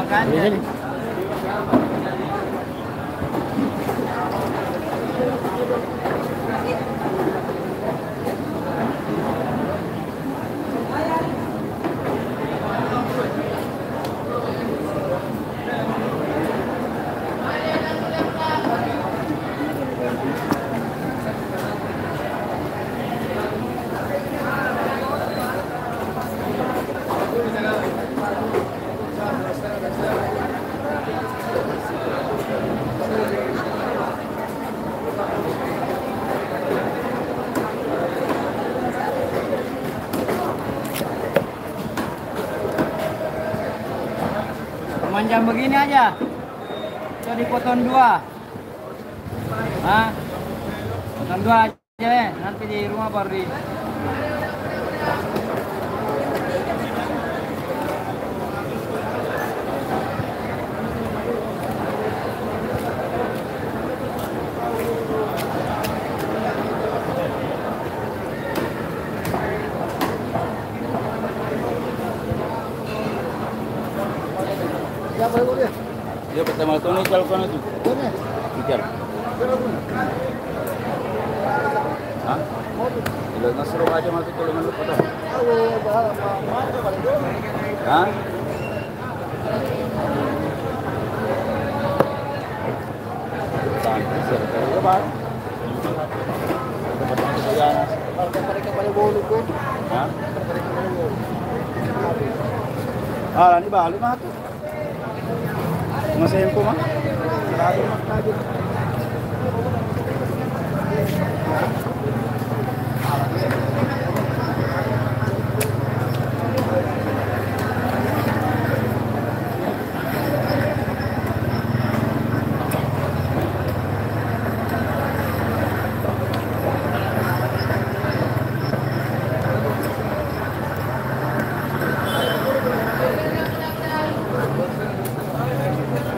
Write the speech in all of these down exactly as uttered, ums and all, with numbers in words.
makanya. Ini. Jam begini aja, so dipotong dua, ah, potong dua aja ya, nanti di rumah baru di. Siapa itu dia? Dia pertama tuh nih telepon itu. Ini. Bicara. Hah? Ilang nasuruh aja mati tulungan lu pada. Hah? Sampai serta ke bawah. Tempat kejayaan. Mereka pada bolu kan? Hah? Mereka pada bolu. Ah, ini balik mah tuh. Masih info mah? Sarado mah kaget.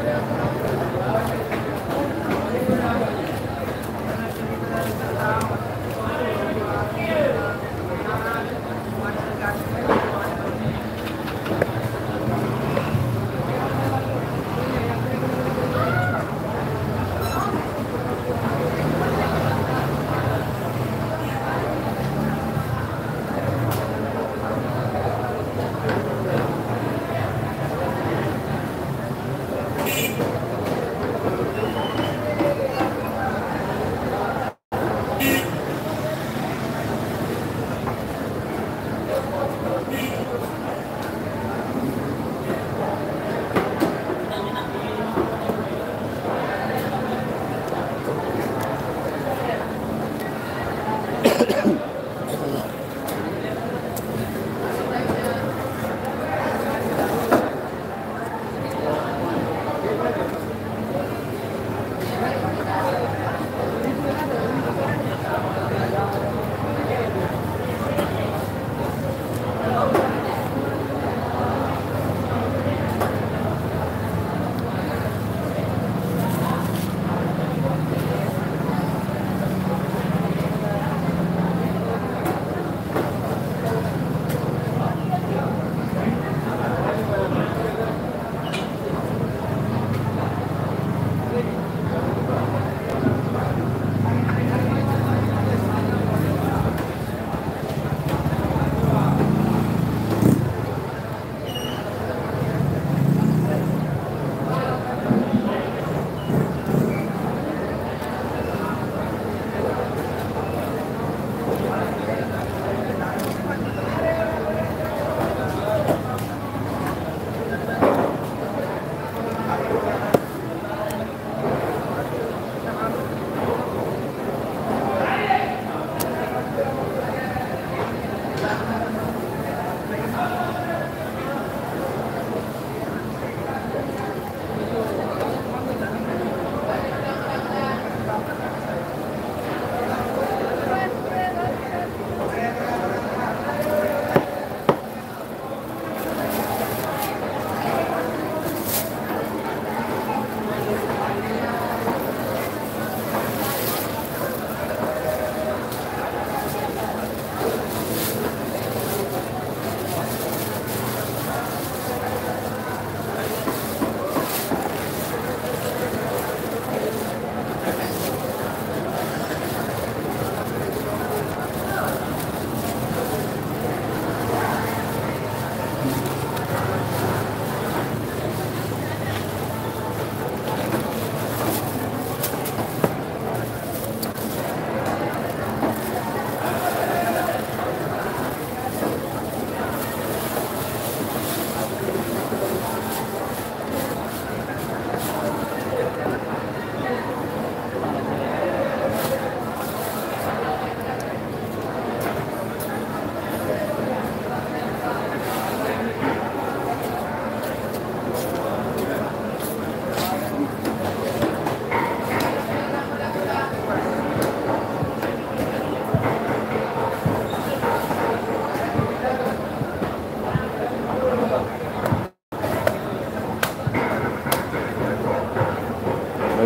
Thank you.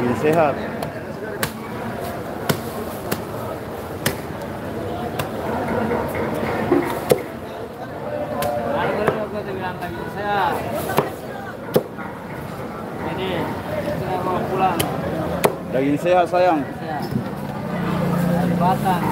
Daging sehat. Ada baru gua bilang lagi saya. Ini sudah mau pulang. Daging sehat sayang. Saya dari Batang.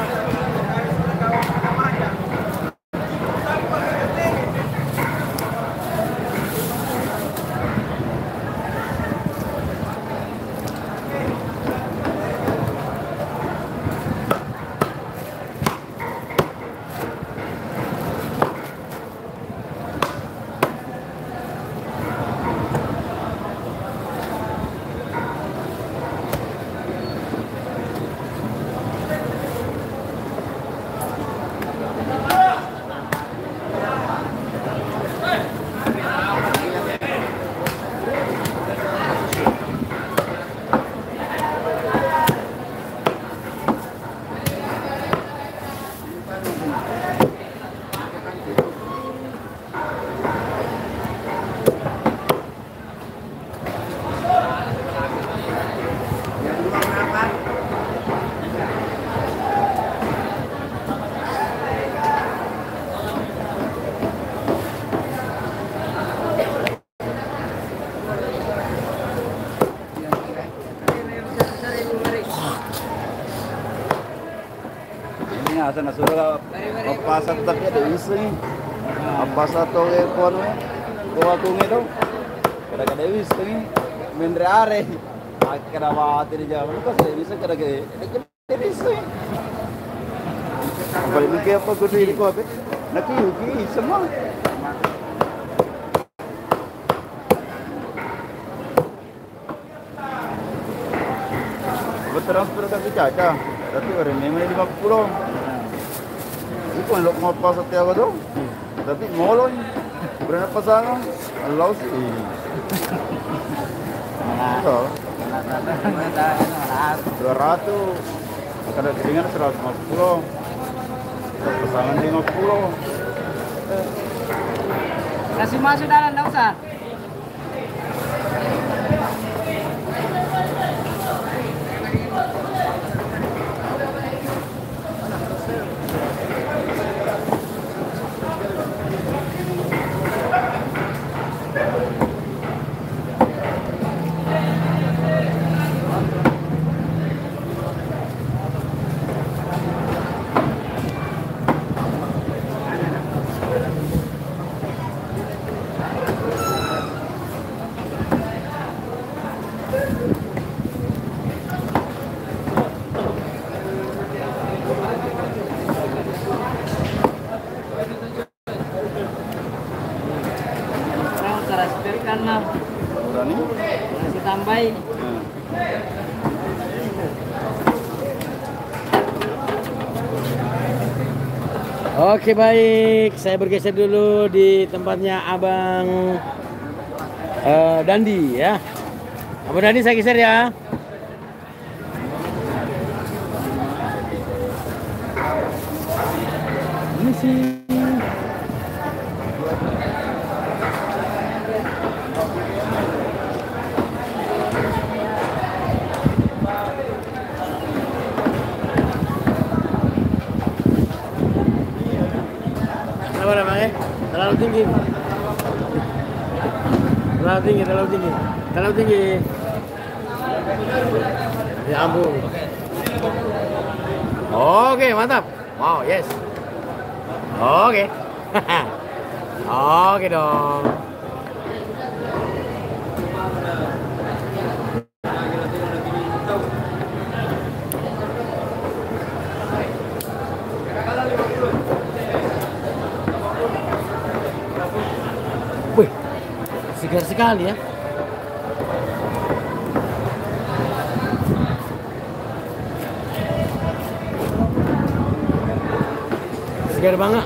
Asa na sudah apa sa tapi ada isu ni. Apa sa to e kono. Kuha tungi daw. Kada kada isu ni. Mendre are. Akira ba tiri jawan ko sa isu kada ke. Kada isu. Apa ini ke apa kudu ini ko ape? Naki uki semua. Transfer tapi caca. Tapi orang memang lima puluh. Itu yang mau pas setiap tu, tapi ngolong, berapa pasangan, Allah sih. Dua ratus, kalau dengan seratus lima puluh, pasangan lima puluh. Kasih masuk dalam, tak usah. Karena Berani? masih tambahin. Oke baik, saya bergeser dulu di tempatnya Abang uh, Dandi ya. Abang Dandi saya geser ya. Ini sih. Terlalu tinggi, terlalu tinggi, terlalu tinggi, terlalu tinggi. Ya ampun. Oke, mantap. Wow, yes. Oke. Oke dong. Wih, segar sekali ya. Segar banget.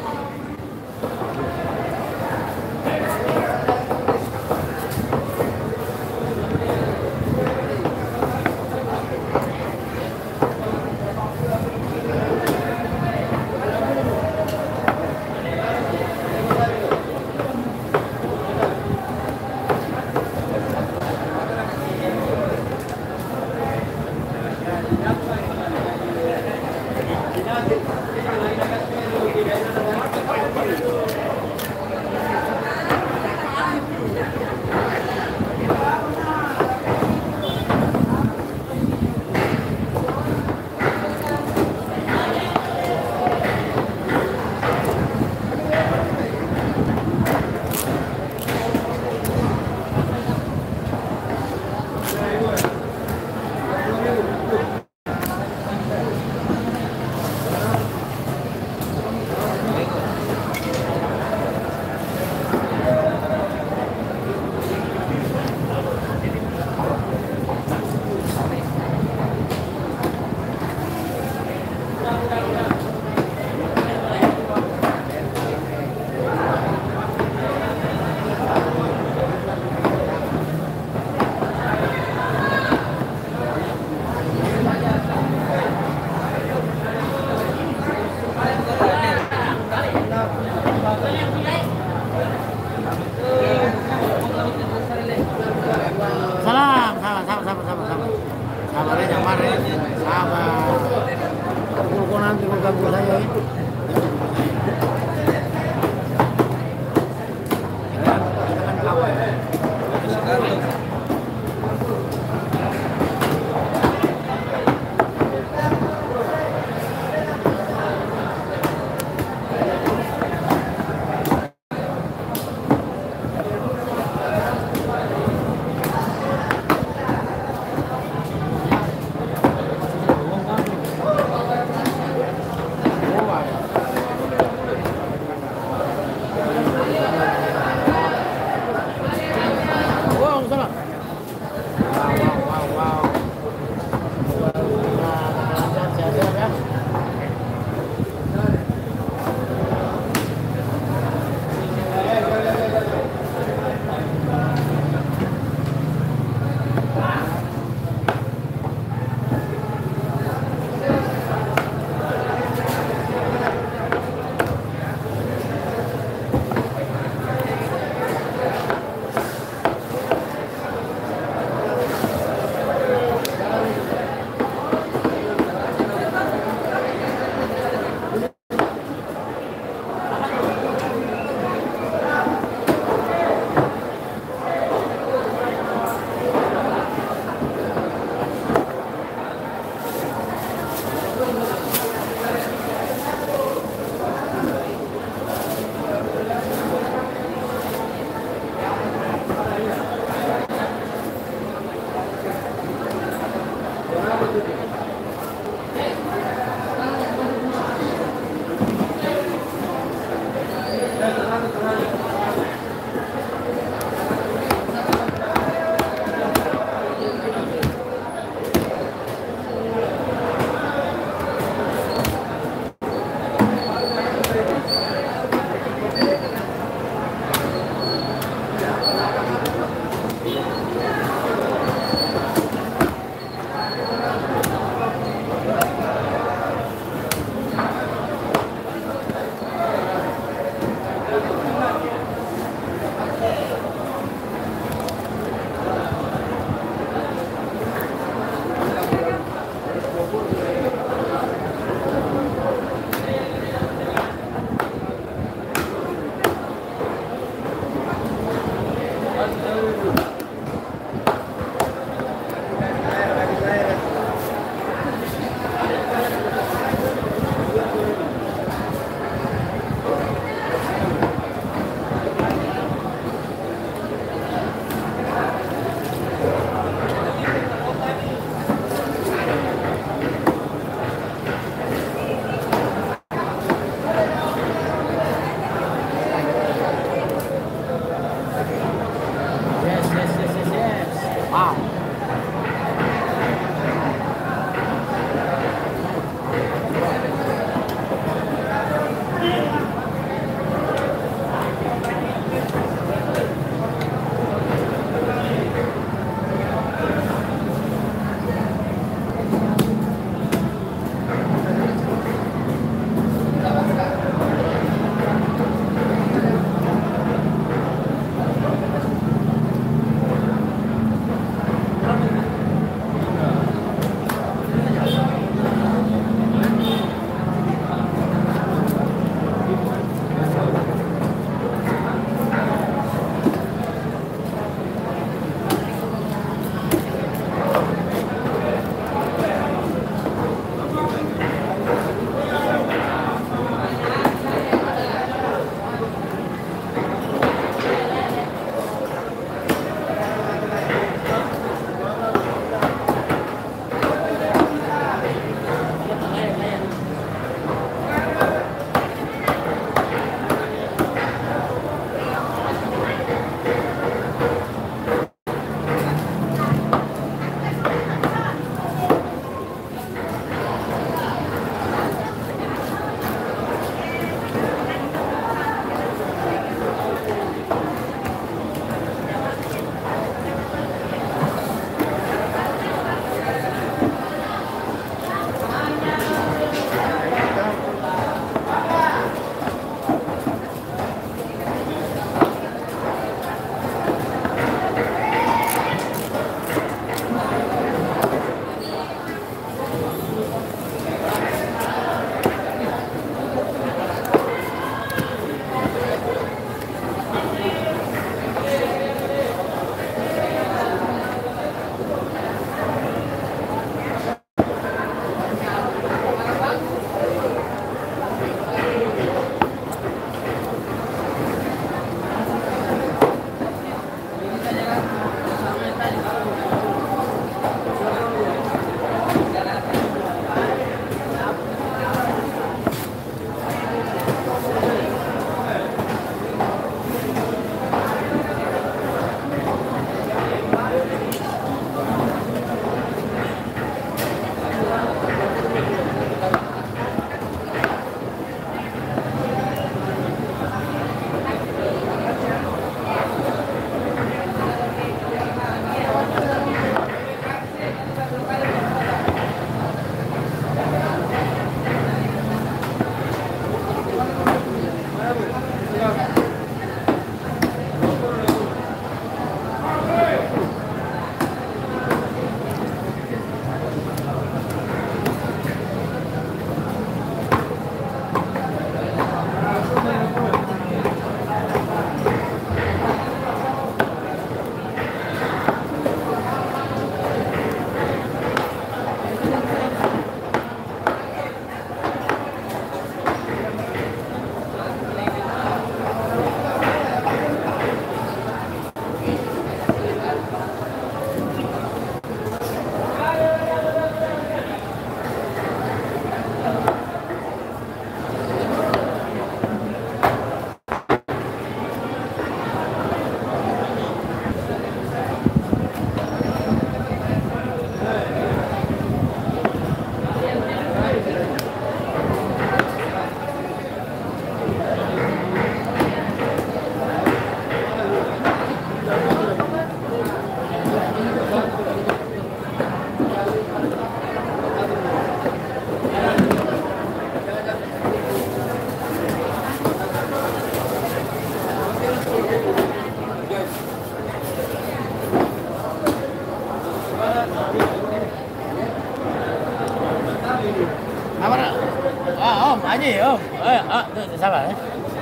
salah ya.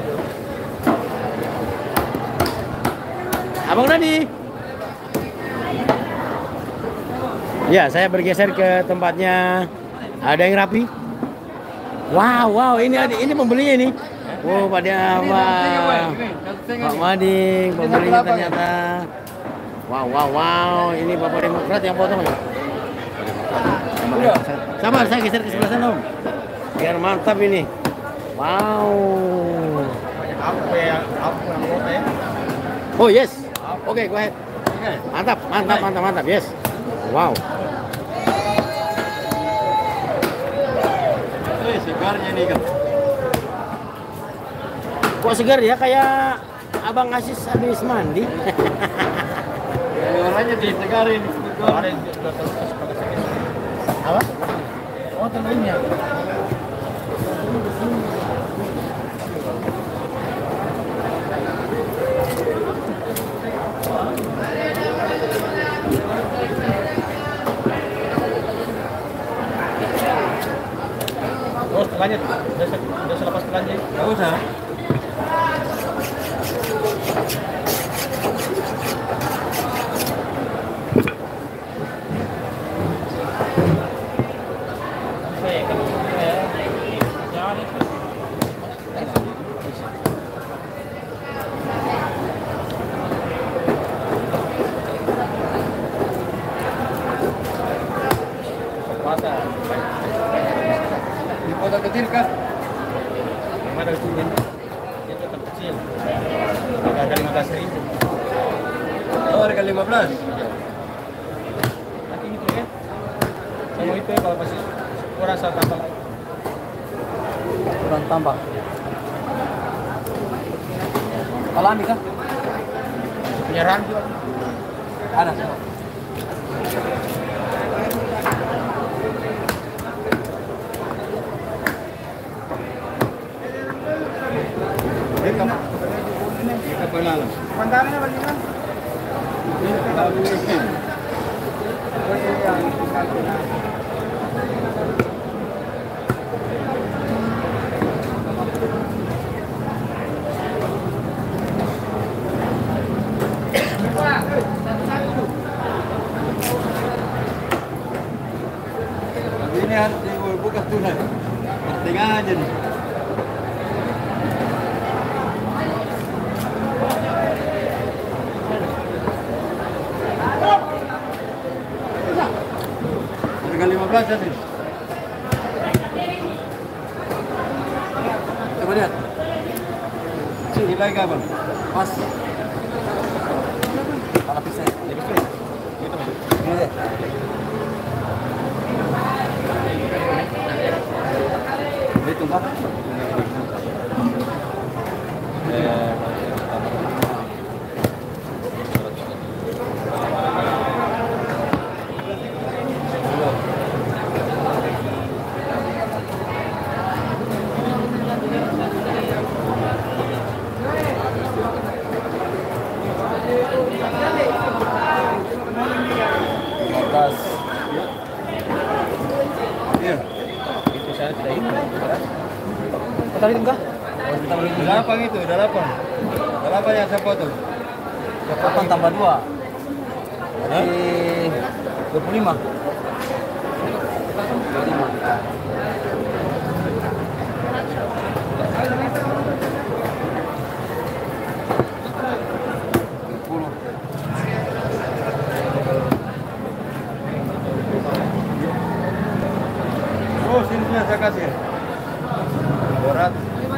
Abang Dani. Ya, saya bergeser ke tempatnya. Ada yang rapi. Wow, wow, ini ada ini pembelinya ini. Oh, pada Pak Pak Mading, pembelinya ternyata. Wow, wow, wow, ini Bapak Demokrat yang potong ya. Sabar, saya geser ke sebelah sana, Om. Biar mantap ini. Wow. Oh, yes. Oke, okay, go ahead. Mantap, mantap, mantap, mantap. Yes. Wow. Ini segarnya nih kan. Kok segar ya, kayak Abang Asis habis mandi. Orangnya disegarin. Apa? Oh, telurnya. Terus lanjut, udah, udah selepas lanjut. Nggak usah. Dipotong kecil kah? Yang mana kecil? Dia tetap kecil. Harga lima belas ribu. Oh, harga lima belas. Nanti itu ya. Sama itu ya, kalau masih kurang saya tambah lagi. Kurang tambah. Alami kah? Penyerahan juga. Ada. Pandangannya bagaimana? Ini harus dibuka tunai. Tengah aja nih. Harga lima belas ya, Sis. Coba lihat. Sini lagi kapan? Mas. Kalau bisa, jadi bisa. Ini deh. Itu Pak. Eh, iya. Itu saya sudah itu. Tadi enggak? Delapan itu, delapan. Delapan yang saya potong. Saya potong tambah dua. Jadi dua puluh lima. dua puluh lima. Oh, sini saya kasih. Berat.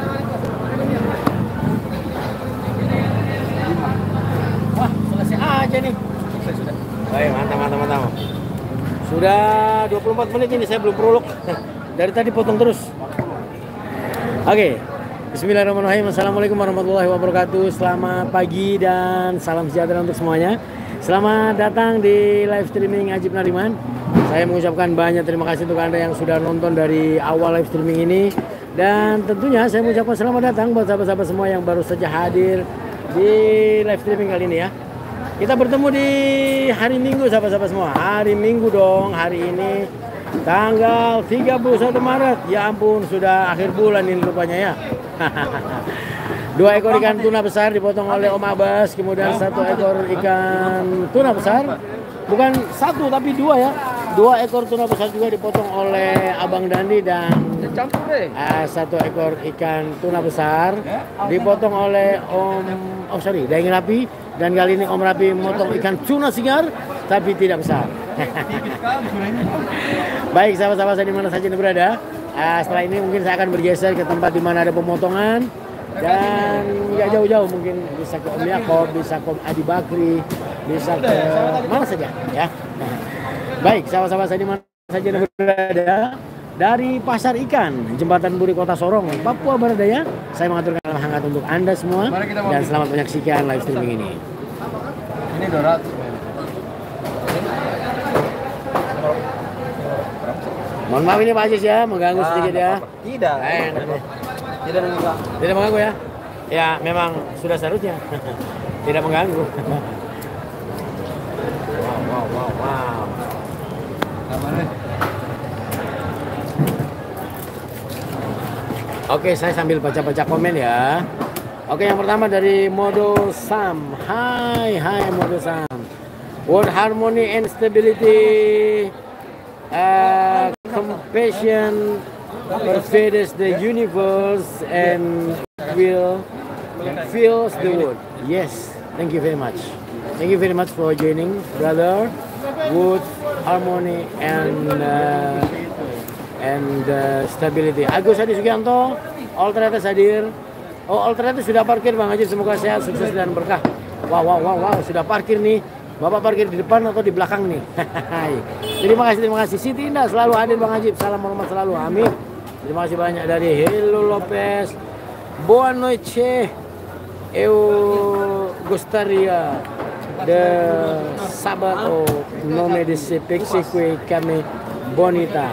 Wah, selesai aja nih. Selesai sudah. Baik, mantap, mantap, mantap. Sudah dua puluh empat menit ini saya belum prolog. Dari tadi potong terus. Oke. Bismillahirrahmanirrahim. Assalamualaikum warahmatullahi wabarakatuh. Selamat pagi dan salam sejahtera untuk semuanya. Selamat datang di live streaming Ajib Nariman. Saya mengucapkan banyak terima kasih untuk Anda yang sudah nonton dari awal live streaming ini. Dan tentunya saya mengucapkan selamat datang buat sahabat-sahabat semua yang baru saja hadir di live streaming kali ini ya. Kita bertemu di hari Minggu sahabat-sahabat semua. Hari Minggu dong hari ini. tanggal tiga puluh satu Maret. Ya ampun, sudah akhir bulan ini rupanya ya. Dua ekor ikan tuna besar dipotong oleh Om Abbas, kemudian satu ekor ikan tuna besar. Bukan satu tapi dua ya. Dua ekor tuna besar juga dipotong oleh Abang Dandi dan uh, satu ekor ikan tuna besar dipotong oleh Om Oh sorry, Daeng Rapi. Dan kali ini Om Rapi memotong ikan tuna sigar tapi tidak besar. Baik, sahabat-sahabat saya di mana saja Anda berada. Uh, setelah ini mungkin saya akan bergeser ke tempat di mana ada pemotongan dan nggak jauh-jauh, mungkin bisa ke Om Yakob, bisa ke Om Adi Bakri, bisa ke mana saja ya. Baik, sahabat-sahabat saya di mana saja Anda berada, dari Pasar Ikan Jembatan Buri Kota Sorong, Papua Barat Daya, saya mengaturkan salam hangat untuk Anda semua dan selamat menyaksikan live streaming ini. Ini dua ratus. Mohon maaf ini Pak Aziz ya, mengganggu Ah, sedikit ya. Tidak. Eh, Tidak mengganggu. Tidak mengganggu ya? Ya memang sudah seharusnya. Tidak mengganggu. Wow, wow, wow, wow. Oke, saya sambil baca-baca komen ya. Oke, yang pertama dari Modo Sam. Hai, hai Modo Sam. Word harmony and stability, uh, compassion pervades the universe and will fills the world. Yes, thank you very much. Thank you very much for joining, brother. Wood harmony and uh, and uh, stability. Agus Adi Sugianto, Alternatif hadir. Oh, Alternatif sudah parkir Bang Haji, semoga sehat, sukses dan berkah. Wow, wow, wow, wow, sudah parkir nih. Bapak parkir di depan atau di belakang nih? Terima kasih, terima kasih. Siti Indah selalu hadir Bang Haji. Salam hormat selalu, amin. Terima kasih banyak dari Hello Lopez. Boa noite, eu gostaria de saber o nome desse peixe que kami bonita.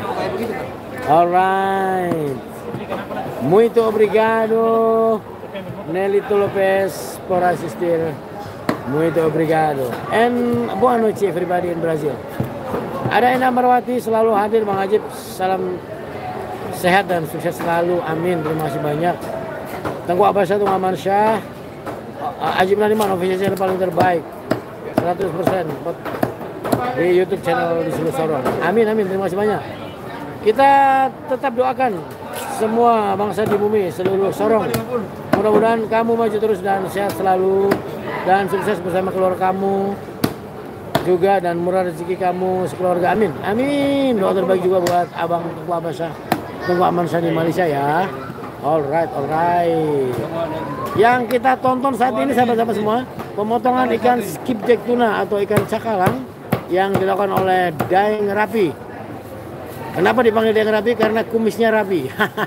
Alright. Muito obrigado, Nelito Lopez, por assistir. Muito obrigado. And boa noite everybody in Brazil. Ada Ena Marwati selalu hadir Bang Ajib. Salam sehat dan sukses selalu. Amin. Terima kasih banyak. Tengku Abbas Satu Aman Syah. Ajib Nadiman official channel paling terbaik. seratus persen di YouTube channel di seluruh Sorong. Amin amin. Terima kasih banyak. Kita tetap doakan semua bangsa di bumi seluruh Sorong. Mudah-mudahan kamu maju terus dan sehat selalu. Dan sukses bersama keluarga kamu juga dan murah rezeki kamu sekeluarga, amin amin. Doa terbaik juga buat abang Tengku Abbasah, Tengku Amansyah di Malaysia ya. Alright alright. Yang kita tonton saat ini sahabat-sahabat semua, pemotongan ikan skipjack tuna atau ikan cakalang yang dilakukan oleh Daeng Rapi. Kenapa dipanggil Daeng Rapi? Karena kumisnya rapi.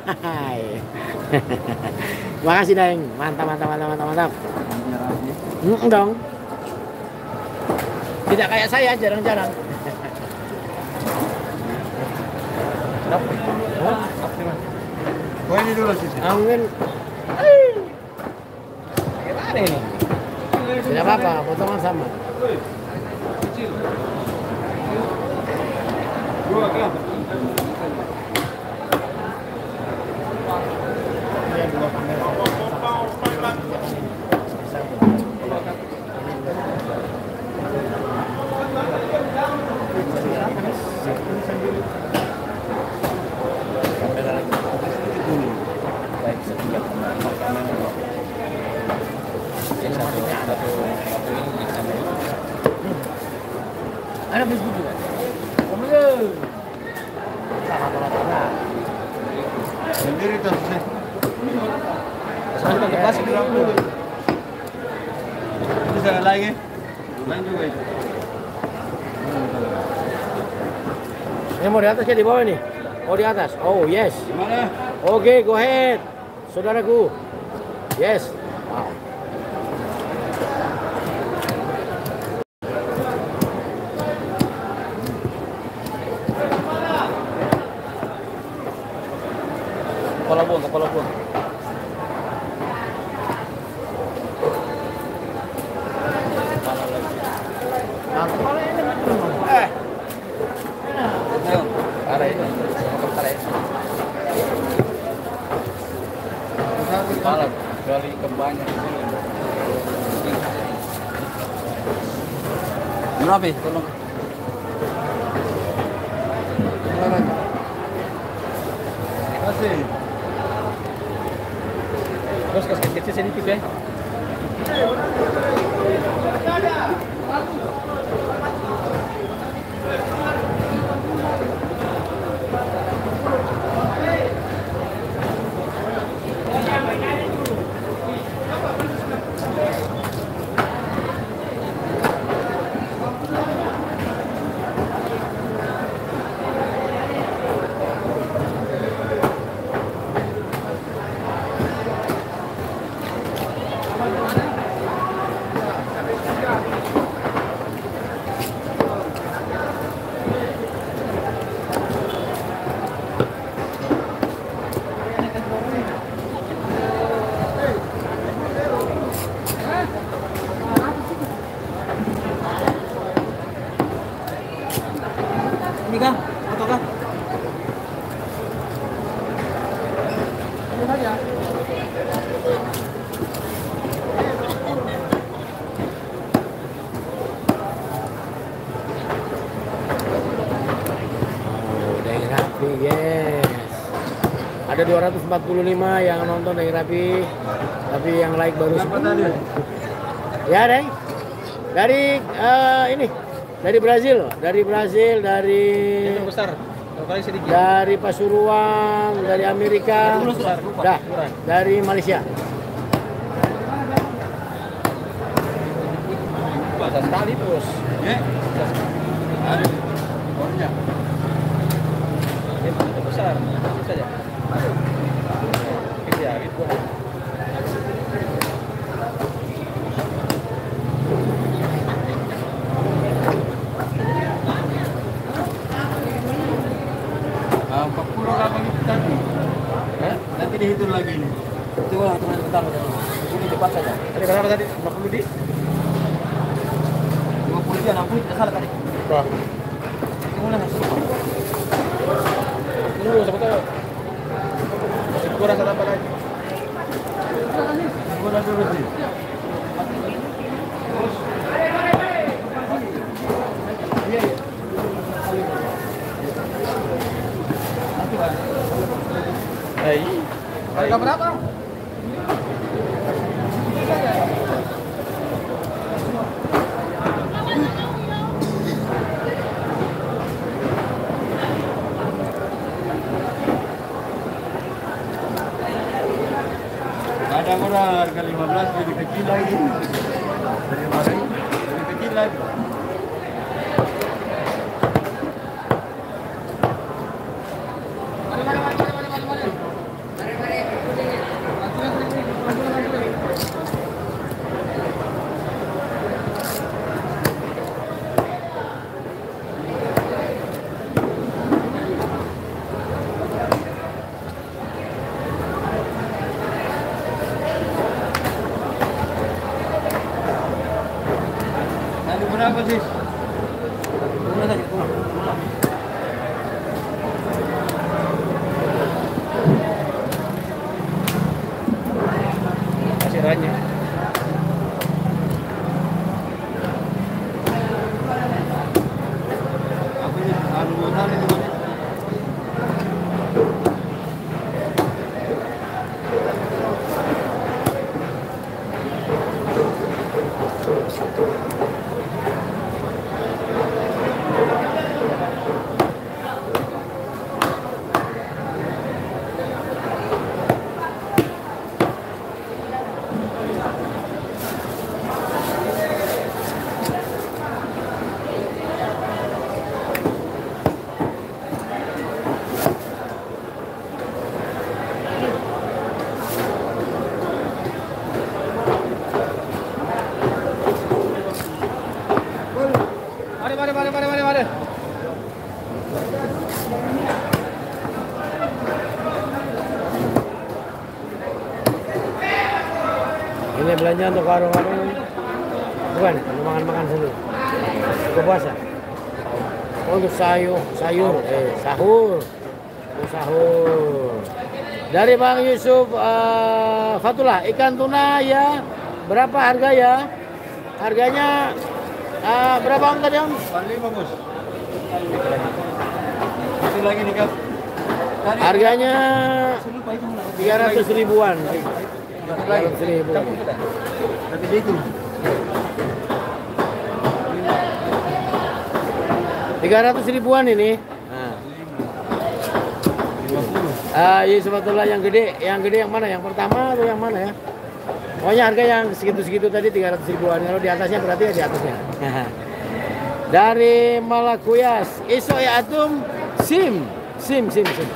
Makasih Daeng, mantap mantap mantap mantap mantap. Hmm, dong. Tidak kayak saya, jarang-jarang. Oh ini dulu sih. Angin. Gimana ini? Tidak apa-apa, potongan sama. Dua gram. Ada biskuit juga. Kemudian Sendiri tuh sih. sampai ke plastik dulu. Bisa lagi. Lain juga itu. Ini mau di atas ya di bawah nih? Oh di atas. Oh yes. Gimana? Oke, okay, go ahead. Saudaraku. Yes. Wow. Kepala buang, kepala buang. Nah, kepala ini. Eh. Ayo, arah. Berapa? Tolong. Kasih. Terus kecil-kecil sedikit ya. Ini kah? Atau kah? Ini saja. Oh, daging rapi, yes. Ada dua ratus empat puluh lima yang nonton daging rapi, tapi yang like baru sepuluh. Ya, Deng. Dari uh, ini. Dari Brazil, dari Brazil, dari besar. Kali sedikit. dari Pasuruan, dari Amerika, dah, dari Malaysia. Besar sekali bos. Ya. Ada. Orangnya. Ini besar. Ini saja. Kecil, itu. empat puluh delapan itu tadi. Hah? Nanti dihitung lagi nih. Itu lah teman pertama tadi. Ini cepat saja. Tadi berapa tadi? lima puluh di? lima puluh dia enam puluh tidak salah tadi. Wah. Ini mulai masuk. Tunggu siapa tahu. Masih kurang satu apa lagi? Kurang dulu sih. Iya, iya. Hai. Harga berapa? Ada orang harga lima belas lebih kecil lagi. Dari kemarin lebih kecil lagi. Nanti berapa sih? Kurang saja, kurang. Masih ranya. Apa ini? Anu modal itu mana? Mari, mari, mari, mari, mari, mari. Ini belanja untuk warung-warung, bukan untuk makan-makan sendiri. Buka puasa. Oh, untuk sayur, sayur, eh sahur, untuk sahur. Dari Bang Yusuf uh, Fatullah, ikan tuna ya berapa harga ya? Harganya Ah, berapa om tadi om? lima bos. Itu lagi nih kak. Harganya tiga ratus ribuan. Satu lagi. tiga ratus ribu. Tapi dia itu. tiga ratus ribuan ini. Nah. Ah, iya sebetulnya yang gede, yang gede yang mana? Yang pertama atau yang mana ya? Pokoknya harga yang segitu-segitu tadi tiga ratus ribuan. Kalau di atasnya berarti ya di atasnya. Dari Malakuyas, iso ya atum sim, sim, sim, sim.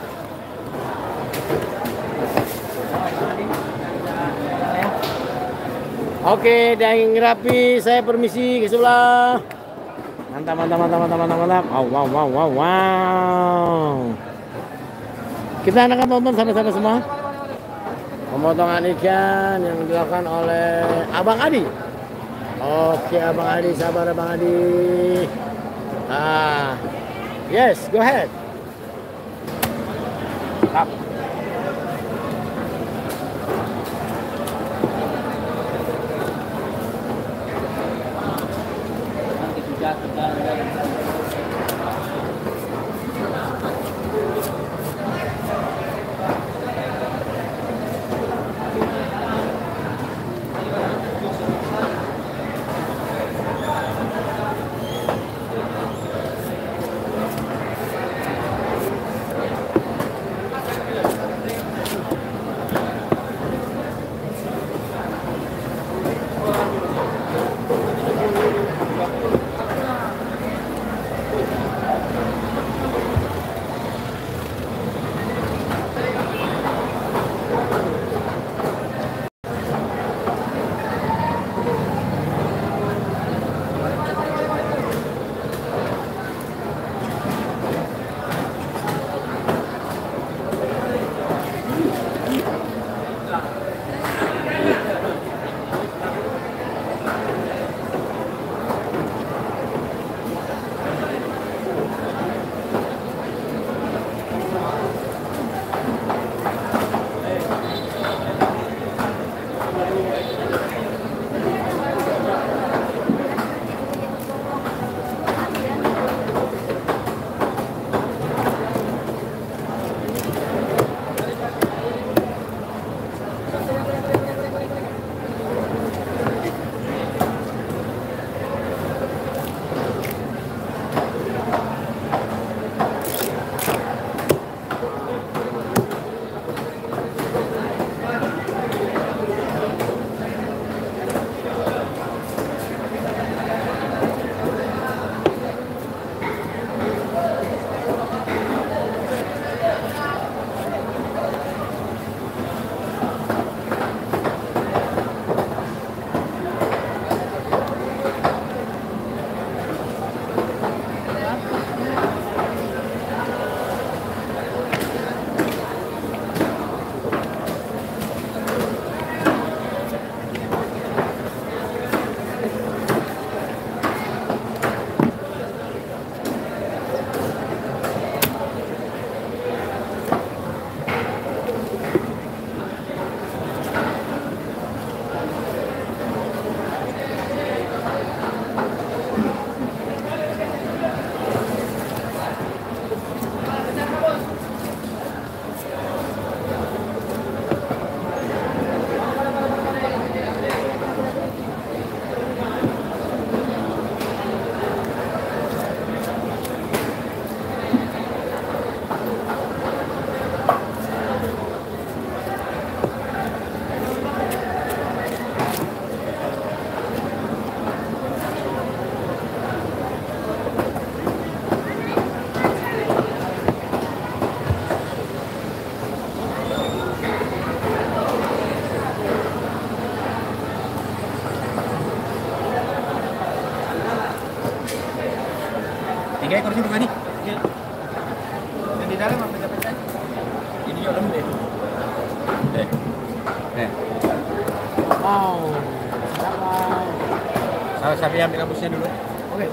Oke, daging rapi, saya permisi ke sebelah. Mantap, mantap, mantap, mantap, mantap, mantap. Wow, wow, wow, wow, wow. Kita akan tonton sama-sama semua. Pemotongan ikan yang dilakukan oleh Abang Adi. Oke, Abang Adi, sabar Abang Adi. Ah, yes, go ahead. Up. Tiga ekor situ tadi. Yang di dalam apa pecah? Ini juga lembut. Eh. Eh. Wow. Salah sapi ambil kampusnya dulu. Oke.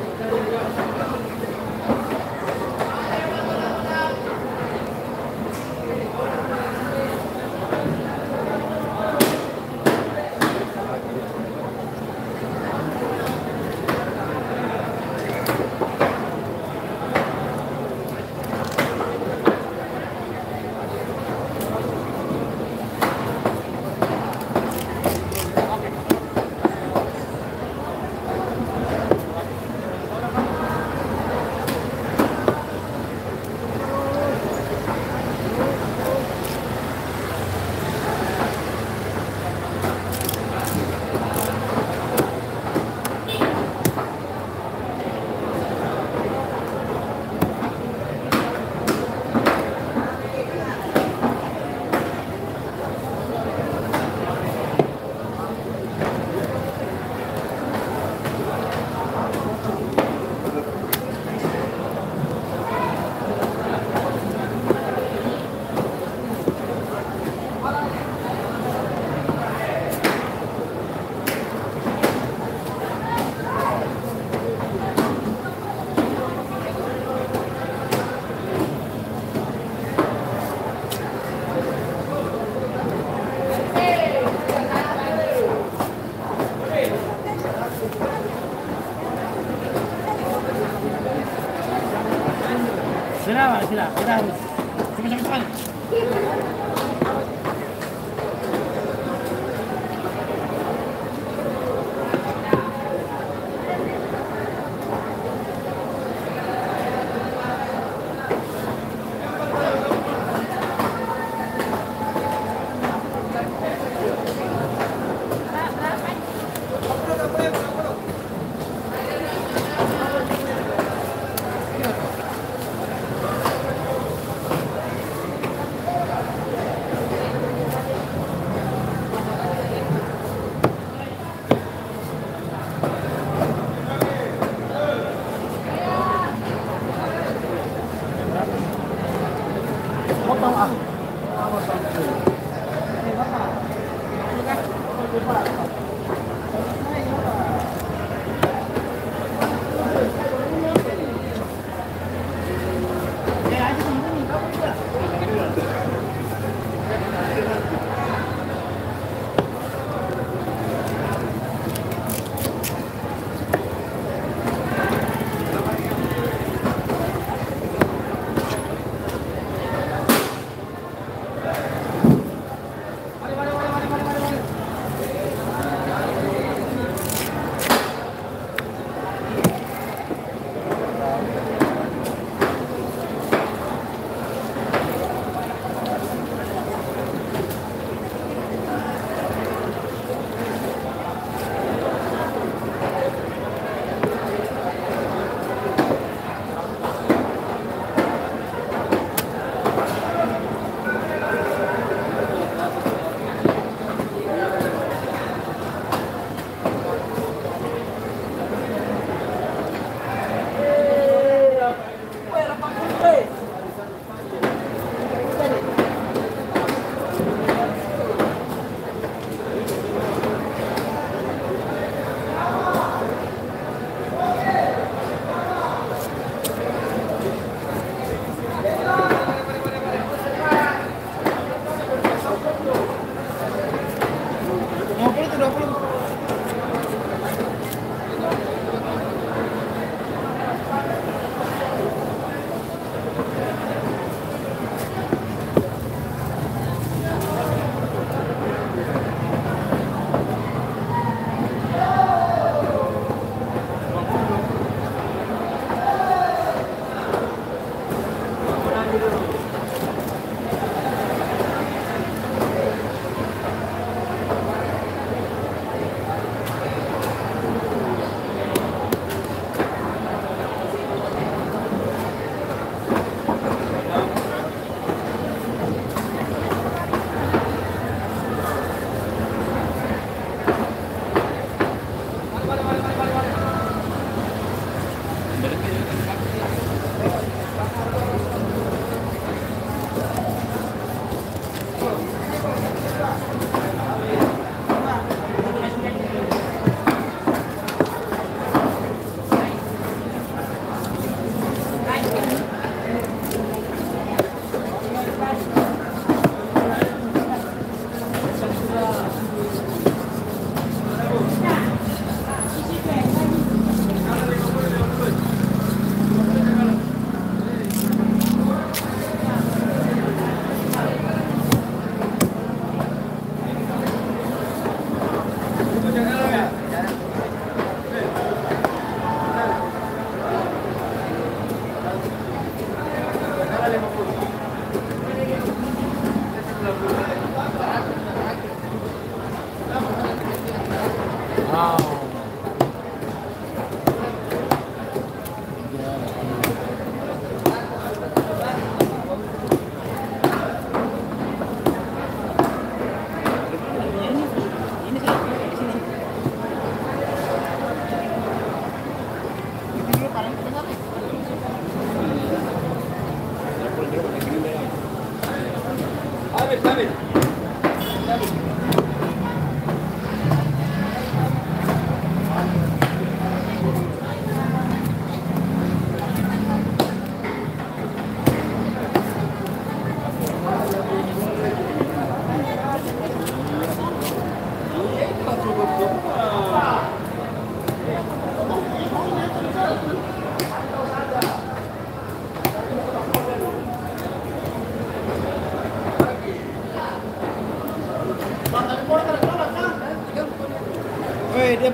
sudah, Pak, sudah. Kita harus cepat-cepat. Potong ah.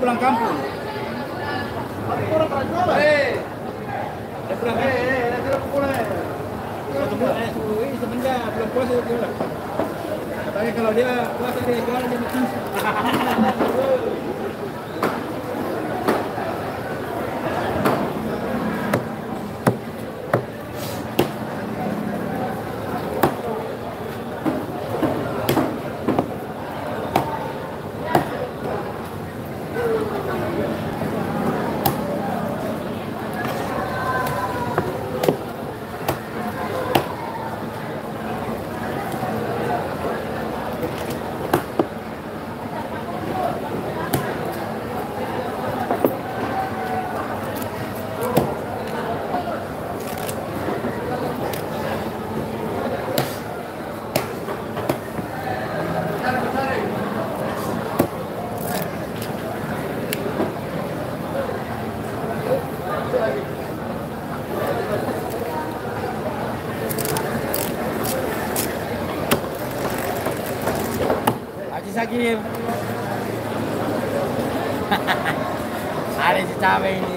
pulang kampung. Hei, dia pulang kampung. Hei, dia pulang. Eh, ini semenjak belum puasa dia pulang. Katanya kalau dia puasa dia jualan dia mesti. Haji Sakir. Ada si cabe ini.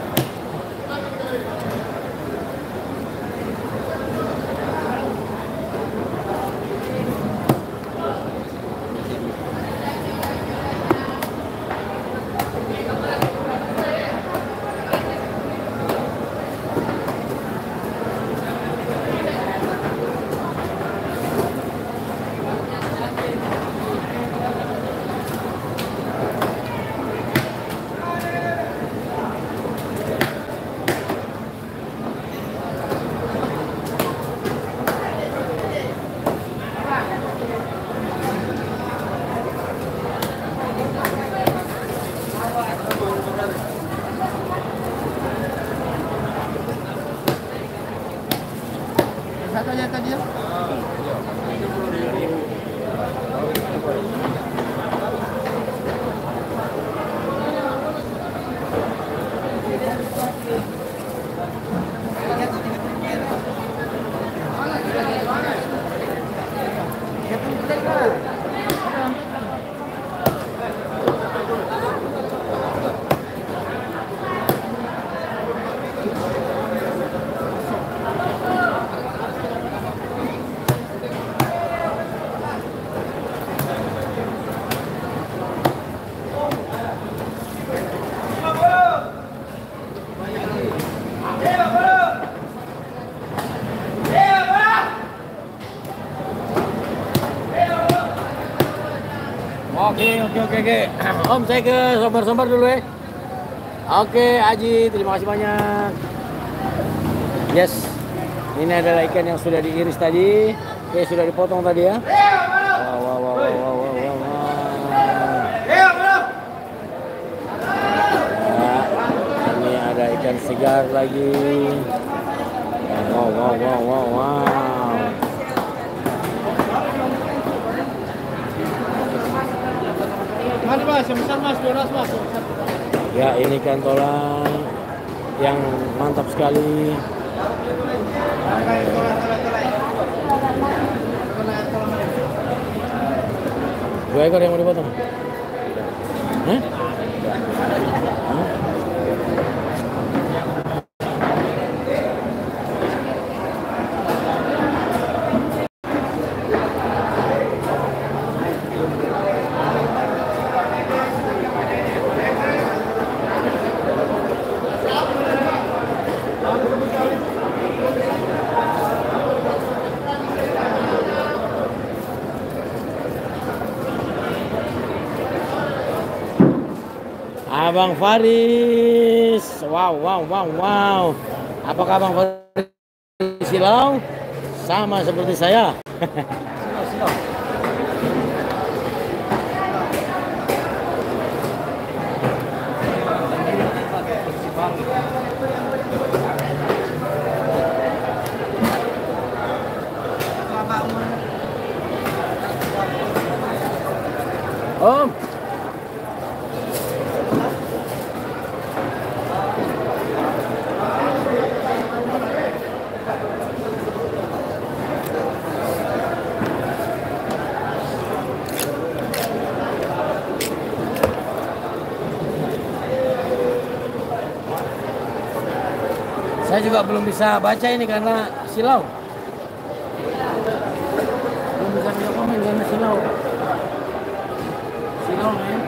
Satu aja tadi ya? Oke, oke, oke, oke. Om, saya ke sombar-sombar dulu ya. Oke, Aji, terima kasih banyak. Yes, ini adalah ikan yang sudah diiris tadi. Oke, sudah dipotong tadi ya. Wow, wow, wow, wow, wow, wow, wow. Ya, ini ada ikan segar lagi. Wow, wow, wow, wow, wow. Mas, mas, yang besar mas, dua ras mas. Ya, ini ikan tolang yang mantap sekali. Dua ekor yang mau dipotong? Hah? Hah? Abang Faris, wow, wow, wow, wow. Apakah Abang Faris silau? Sama seperti saya. Om. Saya juga belum bisa baca ini karena silau. Belum bisa baca komen karena silau. Silau men.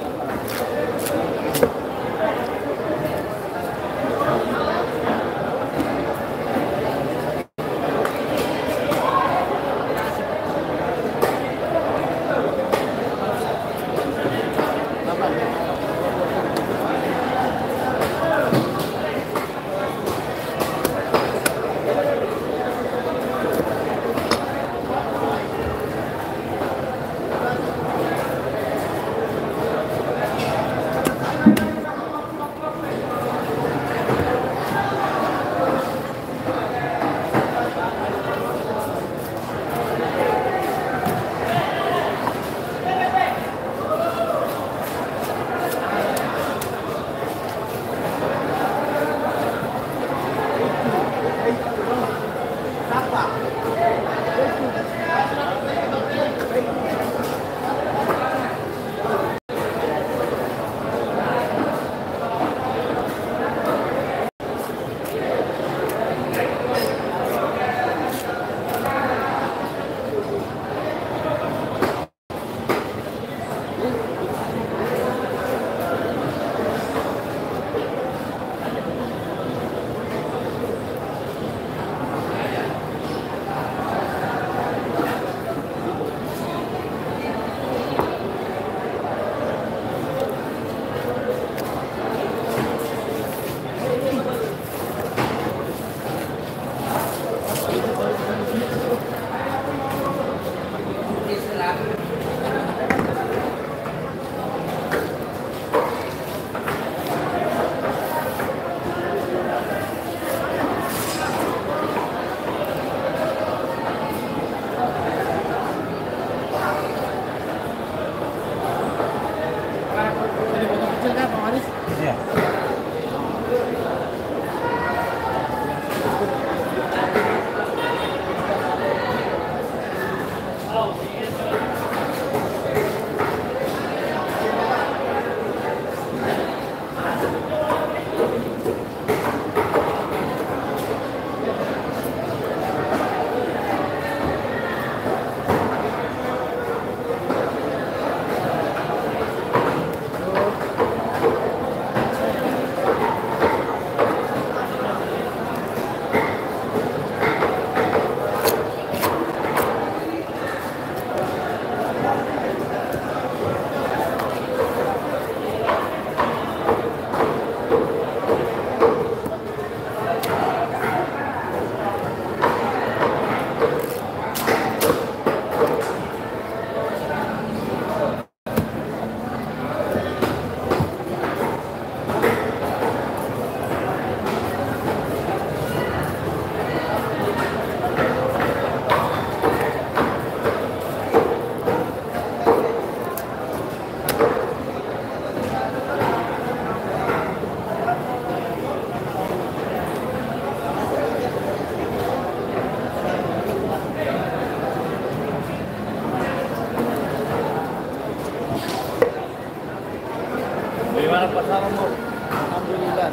Gimana pasaranmu? Alhamdulillah.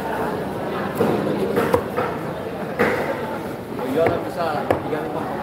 Jualan bisa tiga puluh lima.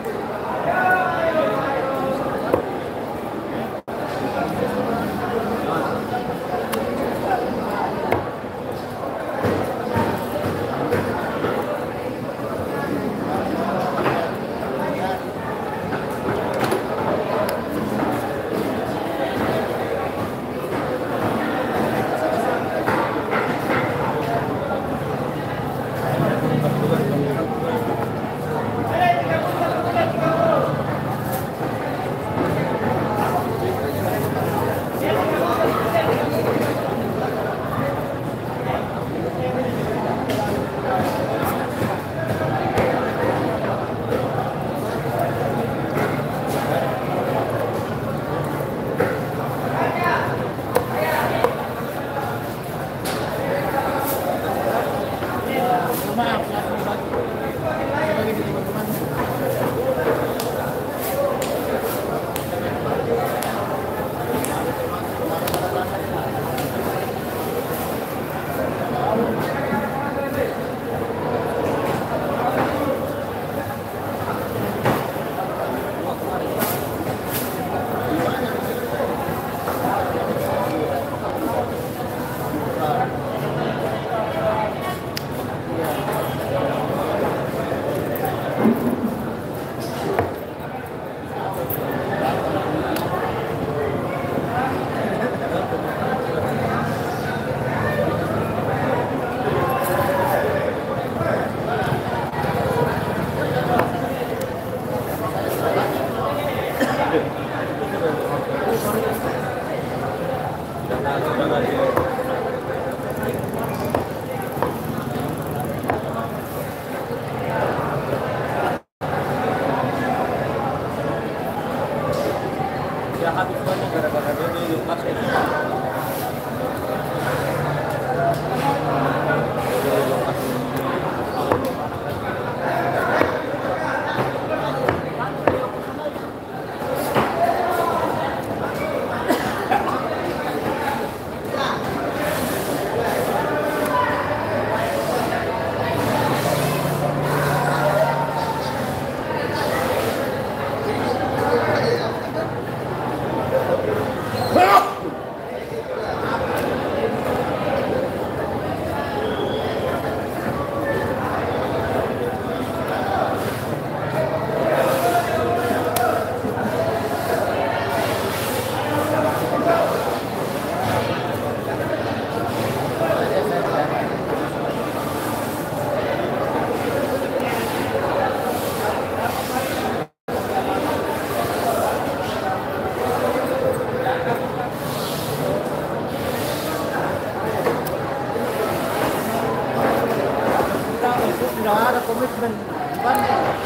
sudah ada komitmen kan.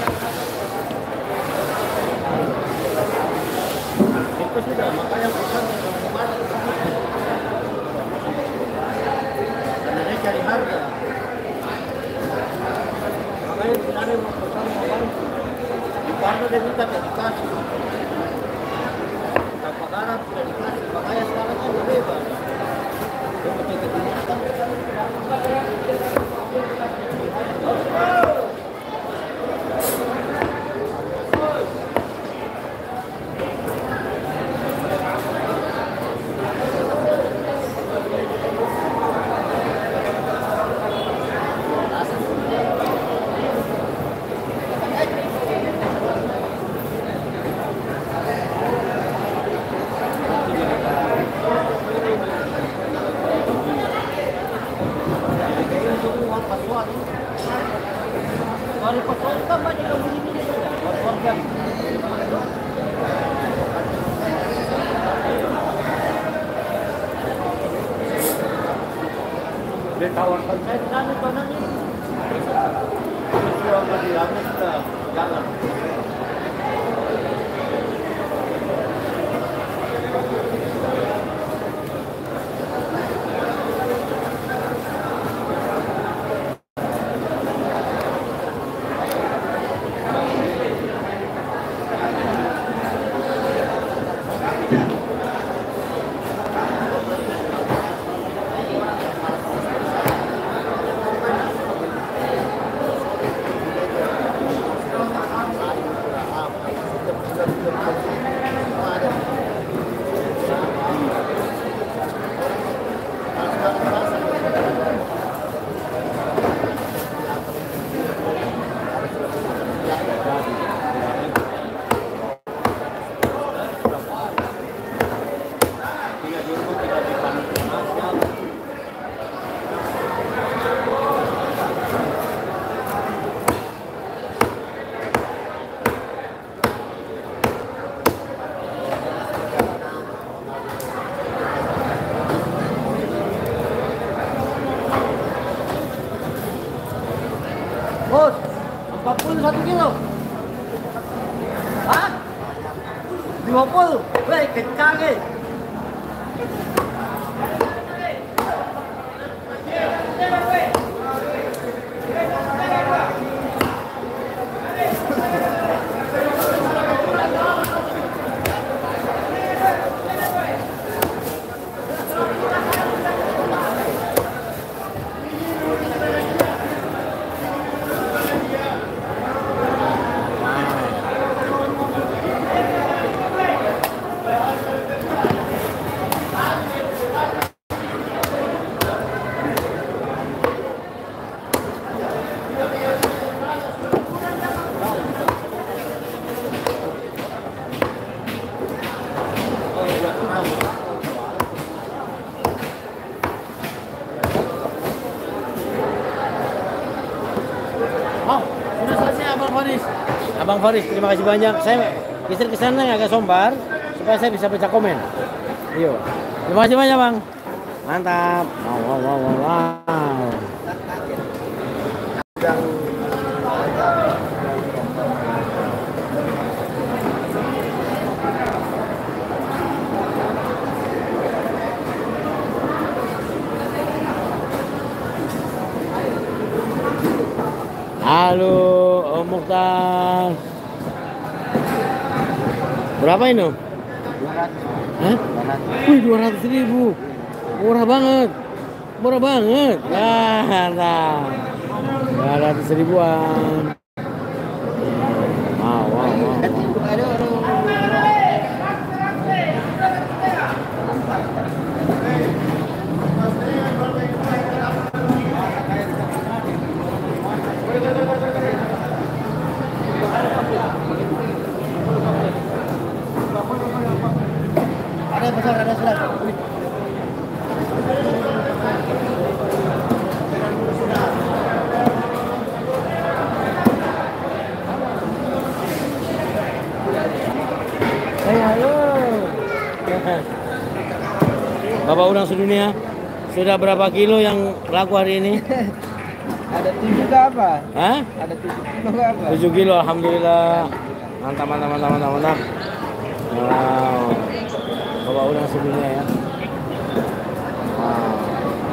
Itu sudah makanya pesan karena dia cari harga. Makanya tidak ada yang pesan mau bantu. Di Parno dia minta tidak dikasih. Tanpa garap tidak dikasih. Makanya sekarang kan bebas. Dia betul ketinggian. Dia tawarkan saya di sana tanah ini. Sudah berdiamnya sudah jalan. Bos, empat puluh satu kilo. Hah? lima puluh? Weh, kencang eh. Oh, sudah selesai Abang Faris. Abang Faris, terima kasih banyak. Saya geser ke sana yang agak sombar supaya saya bisa baca komen. Yuk. Terima kasih banyak, Bang. Mantap. Wow, wow, wow, wow, wow. Halo, Om Mukhtar. Berapa ini? Hah? Wih, dua ratus ribu. Murah banget. Murah banget. Nah, nah. dua ratus ribuan. Wow, wow, wow. Ada besar, ada besar. Hey, halo. Bapak udang sedunia, sudah berapa kilo yang laku hari ini? Ada tujuh ke apa? Hah? Ada tujuh kilo ke apa? tujuh kilo, alhamdulillah. Mantap, mantap, mantap, mantap, mantap. Wow. Coba ulang sebelumnya ya. Wow.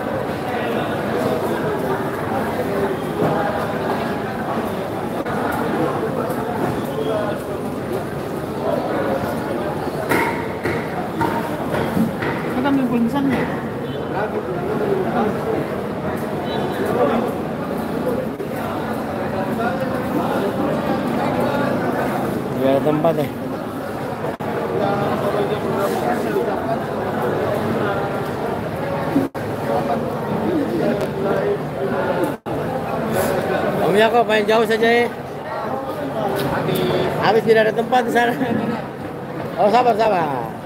Kita ambil pesan ya? Gak ada tempat ya. Om Yakob main jauh saja ya. Habis tidak ada tempat di sana. Oh sabar sabar.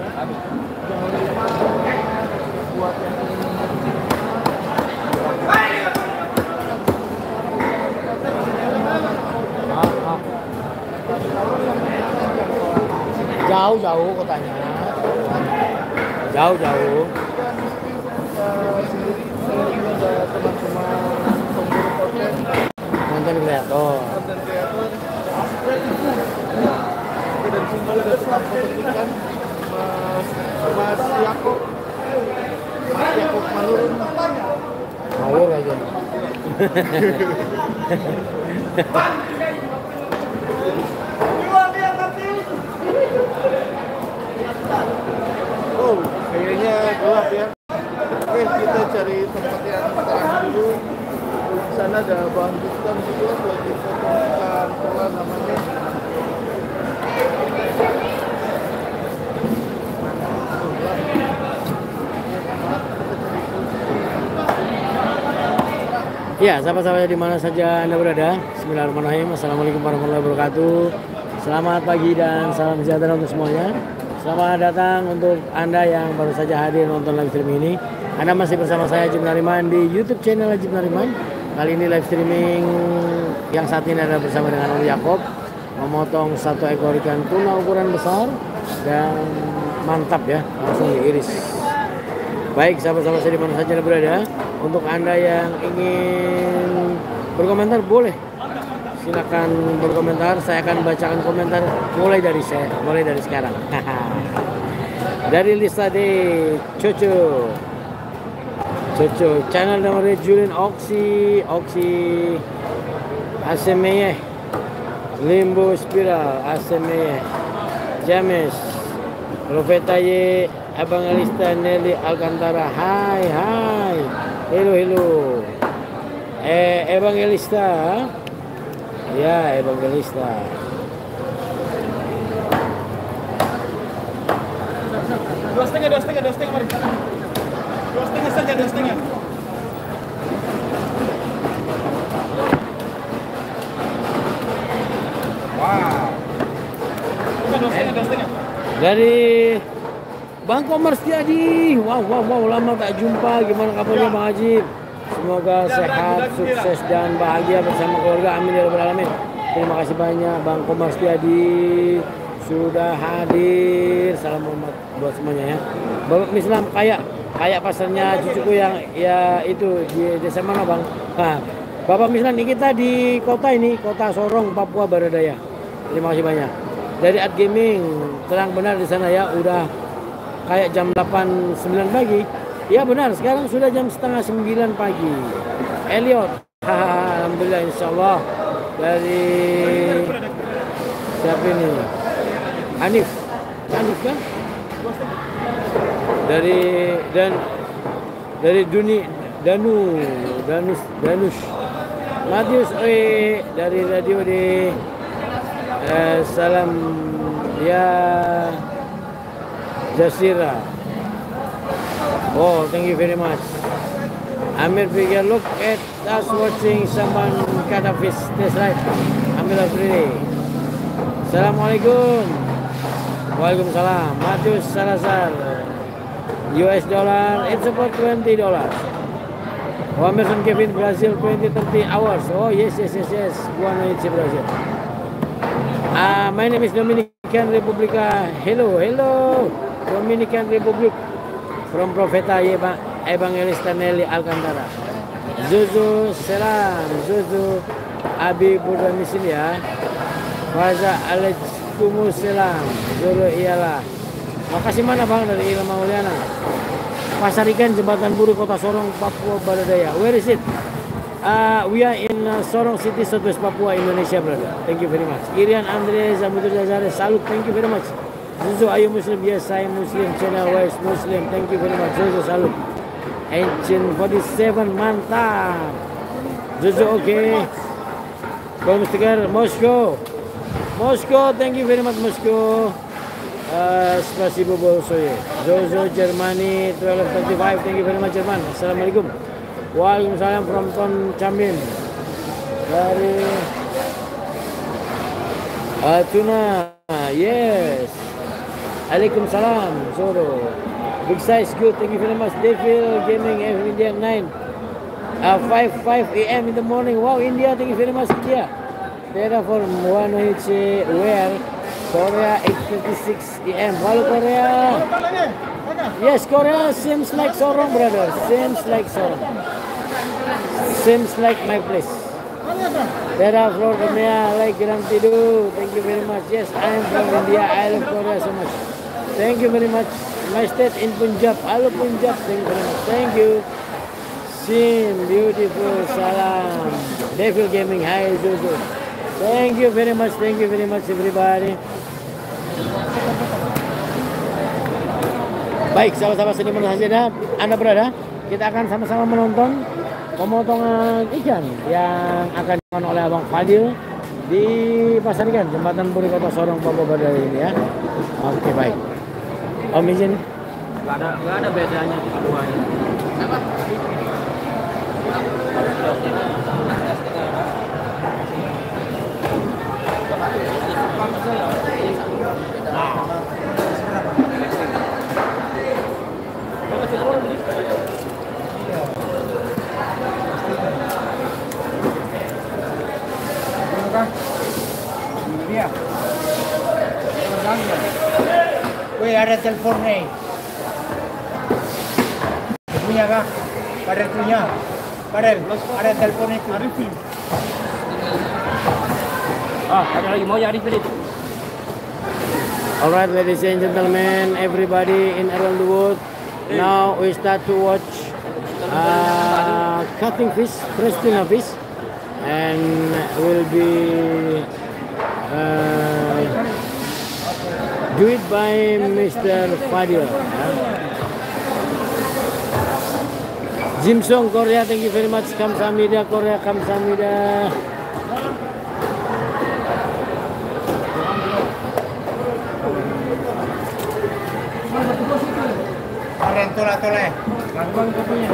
Jauh-jauh kotanya. Jauh-jauh. Konten kreator. Dan simbol ada tukang pembentukan Mas Yakob. Mas Yakob Manurun. Ngawur aja. Oh, kayaknya gelap ya. Oke, kita cari tempat yang terang dulu. Di sana ada Bang Bintang juga lagi foto ikan pola namanya. Ya, sahabat-sahabat di mana saja Anda berada. Bismillahirrahmanirrahim. Assalamualaikum warahmatullahi wabarakatuh. Selamat pagi dan salam sejahtera untuk semuanya. Selamat datang untuk Anda yang baru saja hadir nonton live streaming ini. Anda masih bersama saya Ajib Nariman di YouTube channel Ajib Nariman. Kali ini live streaming yang saat ini adalah bersama dengan Om Yakob memotong satu ekor ikan tuna ukuran besar dan mantap ya, langsung diiris. Baik, sahabat-sahabat saya di mana saja Anda berada, untuk Anda yang ingin berkomentar boleh. Silakan berkomentar, saya akan bacakan komentar mulai dari saya, mulai dari sekarang. Dari lista de Coco. Coco, channel nomornya Julian Oxy, Oxy Asemeye, Limbo Spiral, Asemeye, James, Profeta Ye, Abang Alista, Nelly Alcantara. Hai, hai. Hello, hello. Eh, Evangelista. Ya, Evangelista. Dua setengah, dua setengah, dua setengah, mari. Dua setengah saja, dua setengah. Wow. Dua setengah, dua setengah. Dari Bang Komar Setiadi. Wow, wow, wow, lama tak jumpa. Gimana kabarnya Bang Haji? Semoga sehat, sukses dan bahagia bersama keluarga. Amin ya rabbal alamin. Terima kasih banyak Bang Komar Setiadi sudah hadir. Salam hormat buat semuanya ya. Bapak Islam kayak kayak pasarnya cucuku yang ya itu di desa mana Bang? Nah, Bapak Islam ini kita di kota ini, kota Sorong, Papua Barat Daya. Terima kasih banyak. Dari Art Gaming, terang benar di sana ya, udah kayak jam delapan sembilan pagi. Ya benar, sekarang sudah jam setengah sembilan pagi. Elliot, haha, alhamdulillah insyaallah. Dari siapa ini? Hanif, Hanif kan? Dari dan dari Duni Danu Danus Danus Matius eh dari radio di eh, salam ya Jasira. Oh, thank you very much. Amir Figure, look at us watching someone cut a fish test right. Amir Afridi. Assalamualaikum. Waalaikumsalam. Matius Salazar. U S dollar, it's about twenty dollars. Oh, Emerson Kevin, Brazil, twenty thirty hours. Oh, yes, yes, yes, yes. Boa noite, Brazil. Uh, my name is Dominican Republica. Hello, hello. Dominican Republic. From Profeta Evangelista Nelly Alcantara. Zuzu Selam, Zuzu Abi Budan di sini ya. Faza Alaikumsalam, Zulu iyalah. Makasih mana bang dari Ilham Mauliana. Pasar ikan Jembatan Buru Kota Sorong Papua Barat Daya. Where is it? Uh, we are in uh, Sorong City, Southwest Papua, Indonesia, brother. Thank you very much. Irian Andre Zamudur Zazare, salut. Thank you very much. Zuzu, are you Muslim? Yes, I am Muslim. Channel West Muslim. Thank you very much. Zuzu, salut. Ancient forty-seven, mantap. Zuzu, okay. Bang Stiker, Moscow. Moscow, thank you very much, Moscow. Uh, Spasibo Bolsoye. Zozo, Germany, twelve thirty-five. Thank you very much, Jerman. Assalamualaikum. Waalaikumsalam from Ton Camin. Dari uh, Tuna, yes. Waalaikumsalam, Zoro. Big size, good. Thank you very much. Devil Gaming F India nine. Uh, five five A M in the morning. Wow, India. Thank you very much, India. Data for one H where Korea eight fifty-six A M. Hello, Korea. Yes, Korea seems like Sorong, brother. Seems like Sorong. Seems like my place. Data for Korea, like Grand Tidu. Thank you very much. Yes, I am from India. I love Korea so much. Thank you very much. My state in Punjab. Hello Punjab. Thank you very much. Thank you. Sim, beautiful. Salam. Devil Gaming. Hi, Zuzu. Thank you very much. Thank you very much, everybody. Baik, sahabat-sahabat seniman Hazidah, Anda berada. Kita akan sama-sama menonton pemotongan ikan yang akan dilakukan oleh Abang Fadil di pasar ikan Jembatan Buri Kota Sorong Papua Barat Daya ini ya. Oke, baik. Om izin. Gak ada, gak ada bedanya keduanya. Iya. Wih, ada telepon nih. Punya kah? Padahal punya. Padahal ada telepon itu. Arifin. Ah, ada lagi mau ya Arifin itu. Alright, ladies and gentlemen, everybody in around the world. Now we start to watch uh, cutting fish, fresh tuna fish, and will be uh, do it by Mister Fadil. Yeah. Jimsong Korea, thank you very much. Kamsahamnida Korea, kamsahamnida. Kalian tolak-tolak. Gangguan kopinya.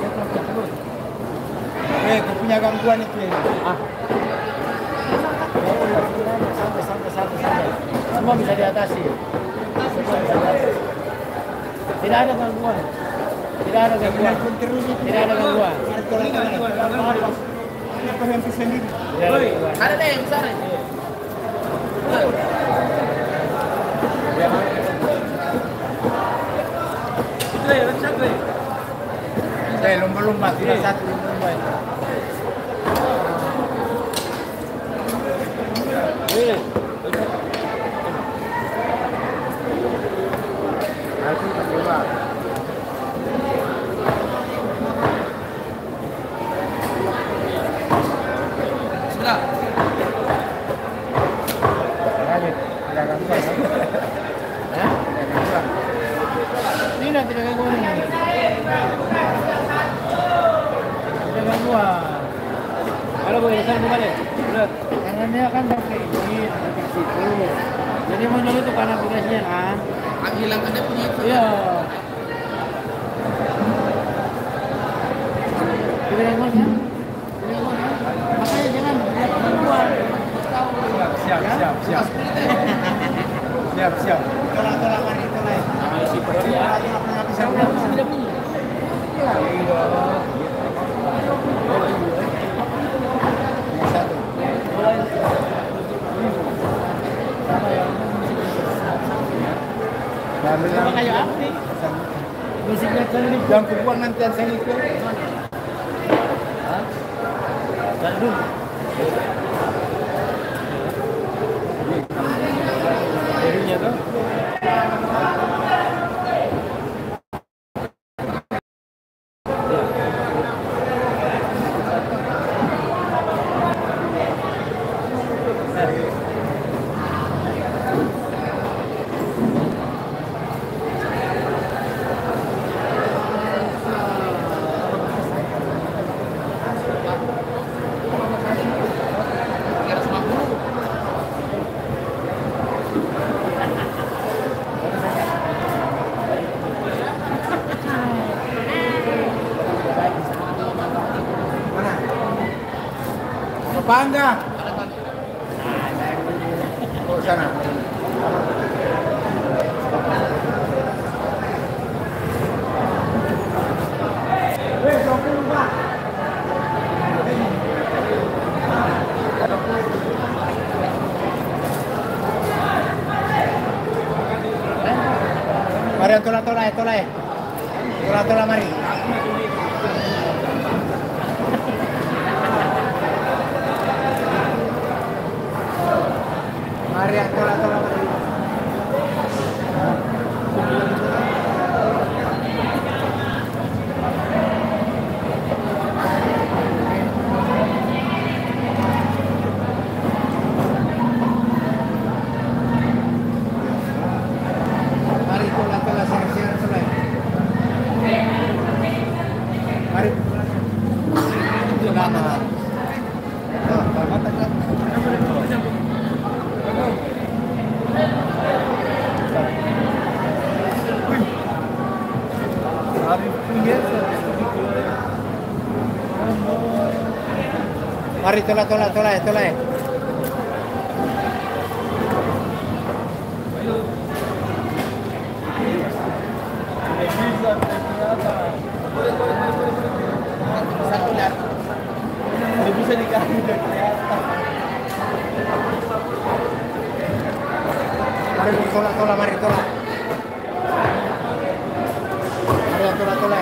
Eh, kopinya gangguan itu. Ah. Sampai sampai sampai sampai. Semua bisa diatasi. Semua bisa diatasi. Tidak ada gangguan. Tidak ada gangguan. Tidak ada gangguan. Ada deh yang besar. Eh, lomba-lomba, tidak satu lomba. Ini. Aku tak coba. Bismillah. Lanjut. Ada gangguan. Hah? Ada gangguan. Tidak, tidak gangguan ini. Tidak gangguan. Kalau boleh besar bukan ya? Benar. Karena dia kan pakai ini, pakai situ. Jadi manual itu kan aplikasinya kan. Hilangkan dia punya itu. Iya. Tidak gangguan ya? Tidak gangguan ya? Makanya jangan lihat gangguan. Siap, siap, siap. Siap, siap. Tolak-tolak mari, tolak. Isi perut ya. Bisa udah. Tidak punya. Satu. Sama kayak apa nih? Musiknya kan ini Yang kubuang nanti yang saya ikut. Jadinya tuh. Bangga. Oh, sana. Mari tola tola tola. Tola tola mari. Mari tola tola mari. Mari tola tola siar-siar tola. Mari. Lama. Oh, lama. Mari tola tola tola tola. Tidak bisa dikasih udah kelihatan. Mari tola tola mari tola. Mari tola tola.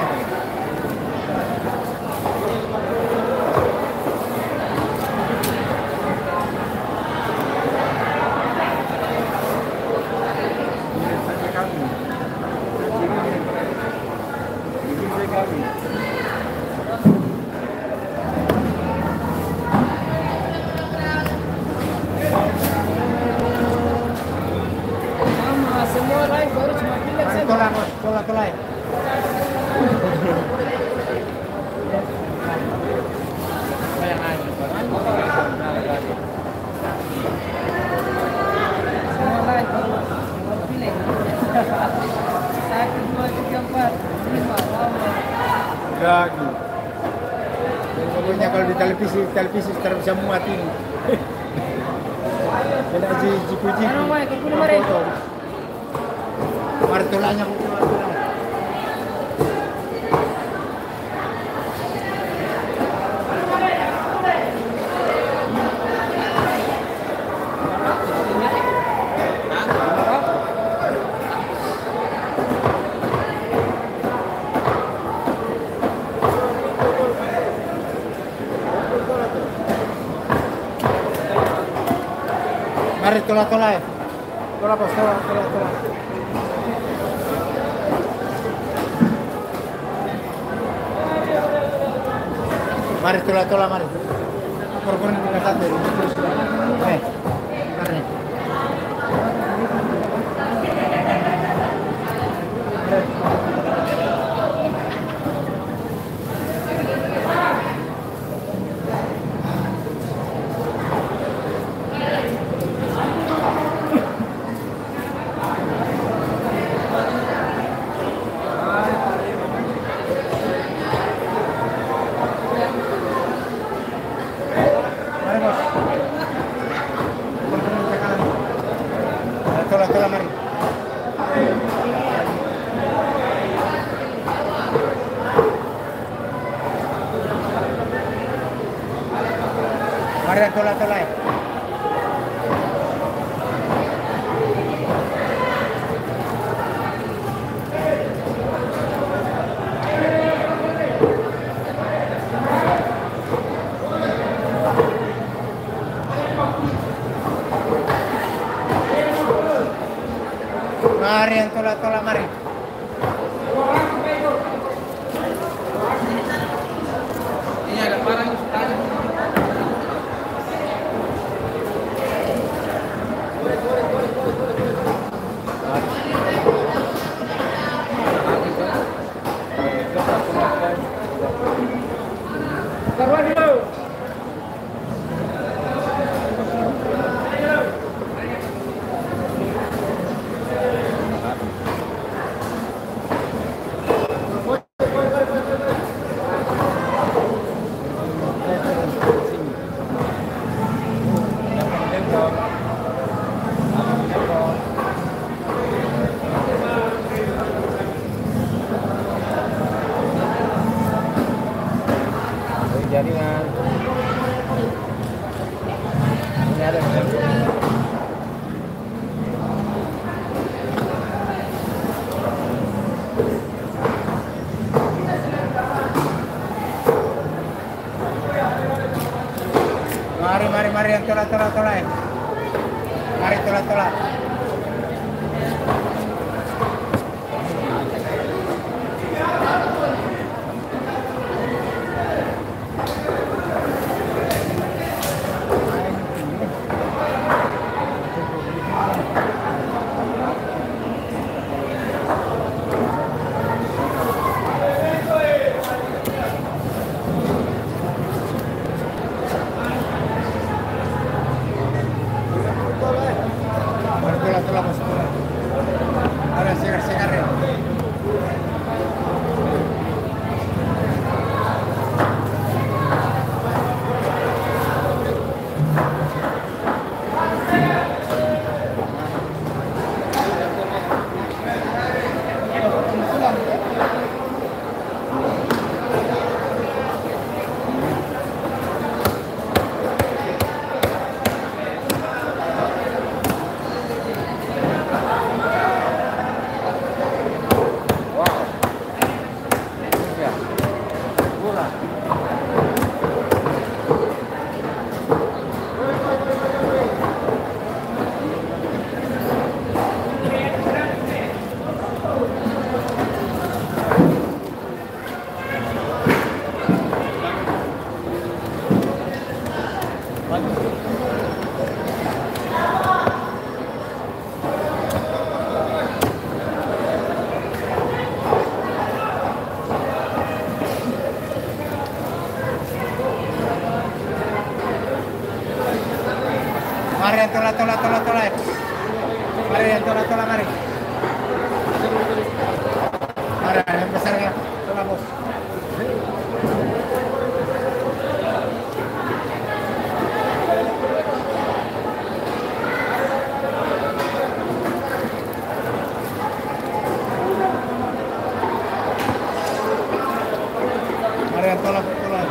Semua lain baru cuma pilih Mari tola tola tola. semua lain baru baru pilih. Satu dua tiga empat lima lama. Lagi. Pokoknya kalau di televisi televisi terus bisa muat ini. Kena ji jipu-jipu. Ano mai kuno mari. Mari tolanya kuno. Mari tola tola. Tola bos tola tola tola. Mari tola tola mari. Korban kita satu. Eh. Mari. Tola tola mari. Mari tola tola. Mari yang tolak-tolak mari. Ini ada barang yang sudah ada. Taruhan dulu. Jaringan. Ini ada. Mari, mari, mari yang tolak-tolak tolak. Mari tolak-tolak. Mari tolak-tolak bos. Ada segar-segar ya. Mari yang tolak-tolak tolak-tolak. Mari yang tolak-tolak mari. Mari yang besarnya tolak bos. Mari yang tolak-tolak.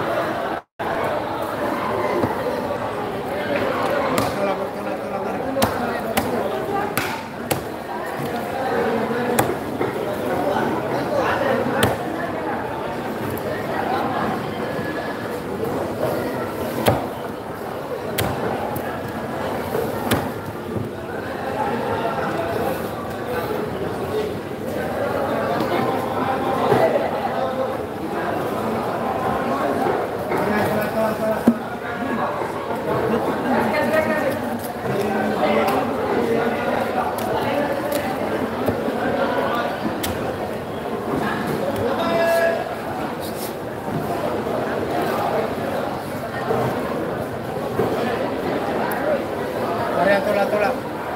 Mari yang tolak-tolak.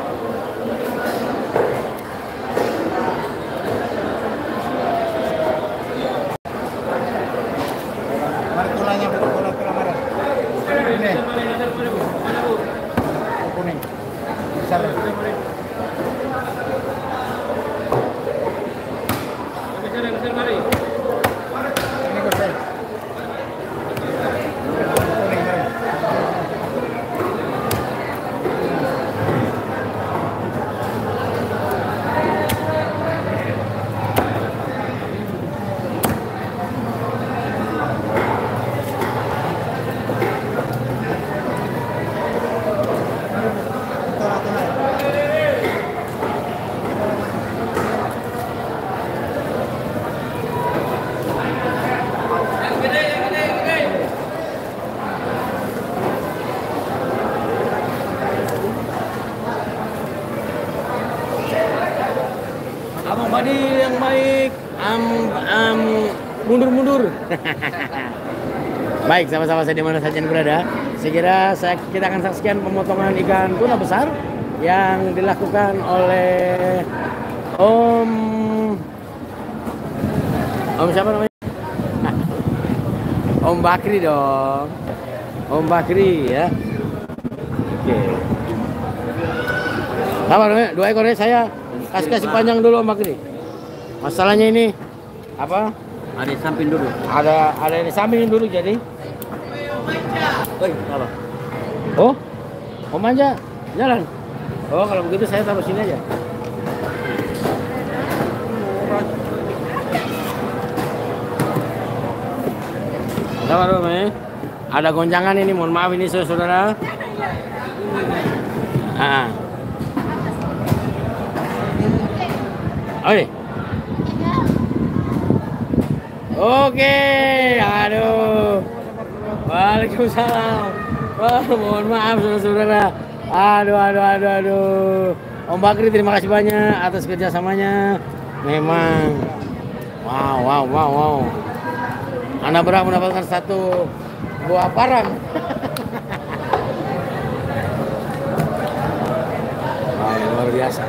Mari tulangnya tolak-tolak mari. Ini. Kuning. Besar. Ini besar. Kuning mari. Tolak-tolak. Fadil yang baik. Am am mundur-mundur. Baik, sama-sama saya di mana saja berada. Segera saya, kita akan saksikan pemotongan ikan tuna besar yang dilakukan oleh Om Om siapa namanya? Om Bakri dong. Om Bakri ya. Oke. Sabar dua ekornya saya kasih kasih panjang dulu Om Bakri. Masalahnya ini apa? Ada di samping dulu. Ada ada di samping dulu jadi. Oi, apa? Oh, Om manja jalan. Oh kalau begitu saya taruh sini aja. Sabar dulu ya. Ada gonjangan ini, mohon maaf ini saudara. Ah. Oke. Oke, aduh. Waalaikumsalam. Wah, mohon maaf saudara-saudara. Aduh, aduh, aduh, aduh. Om Bakri terima kasih banyak atas kerjasamanya. Memang. Wow, wow, wow, wow. Anda berhak mendapatkan satu buah parang. Wah, luar biasa.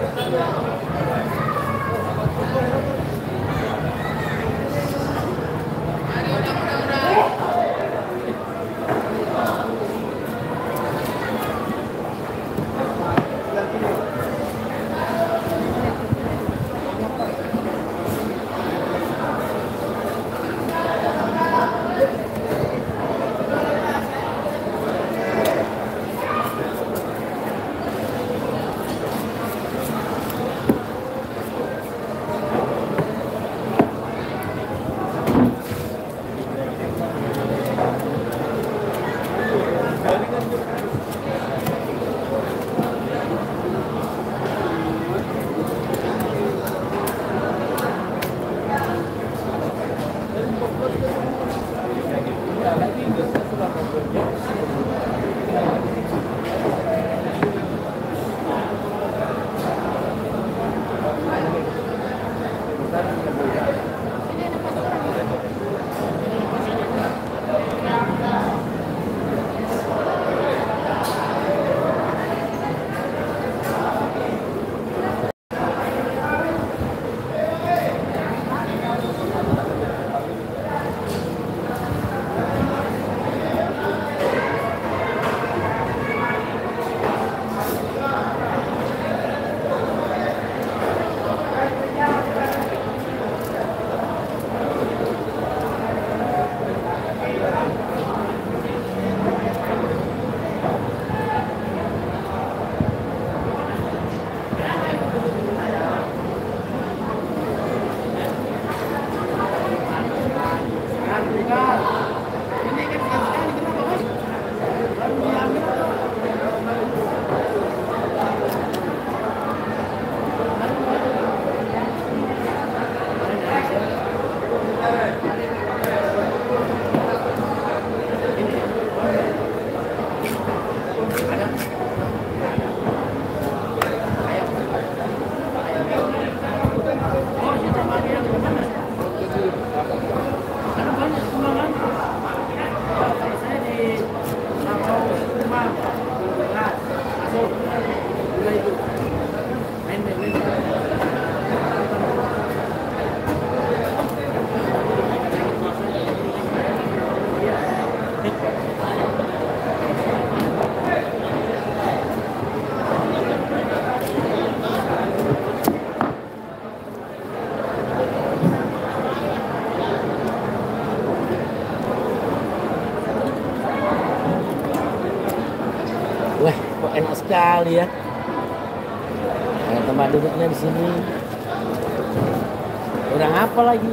Wah, kok enak sekali ya. Ada tempat duduknya di sini. Kurang apa lagi?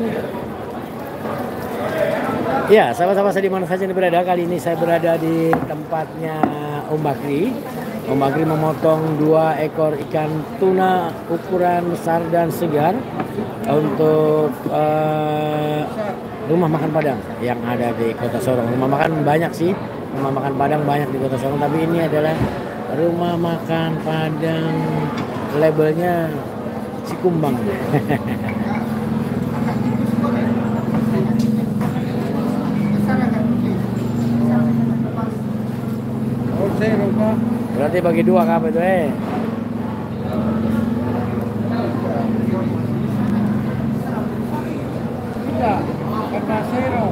Ya, sahabat-sahabat saya di mana saja berada. Kali ini saya berada di tempatnya Om Bakri. Om Bakri memotong dua ekor ikan tuna ukuran besar dan segar untuk uh, rumah makan Padang yang ada di Kota Sorong. Rumah makan banyak sih, rumah makan Padang banyak di Kota Sorong, tapi ini adalah rumah makan Padang labelnya Cikumbang. Oh, zero ka. Berarti bagi dua kah apa itu eh? Tidak, karena zero.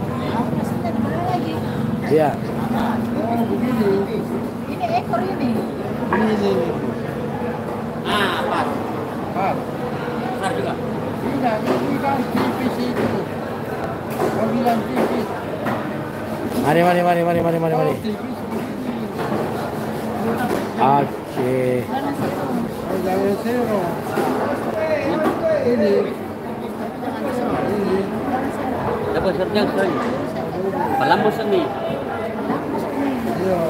Iya. Oh, begini. Ini ekor ini. Ini, ini. Ah, pas. Ah, Besar juga. tidak, ini kan tipis itu. Kau bilang tipis. Mari mari mari mari mari mari mari. Oh, tipis. Oke. Oh, jangan zero. Ini. Ini. Dapat kerja sekali. Palambos ini. Iya.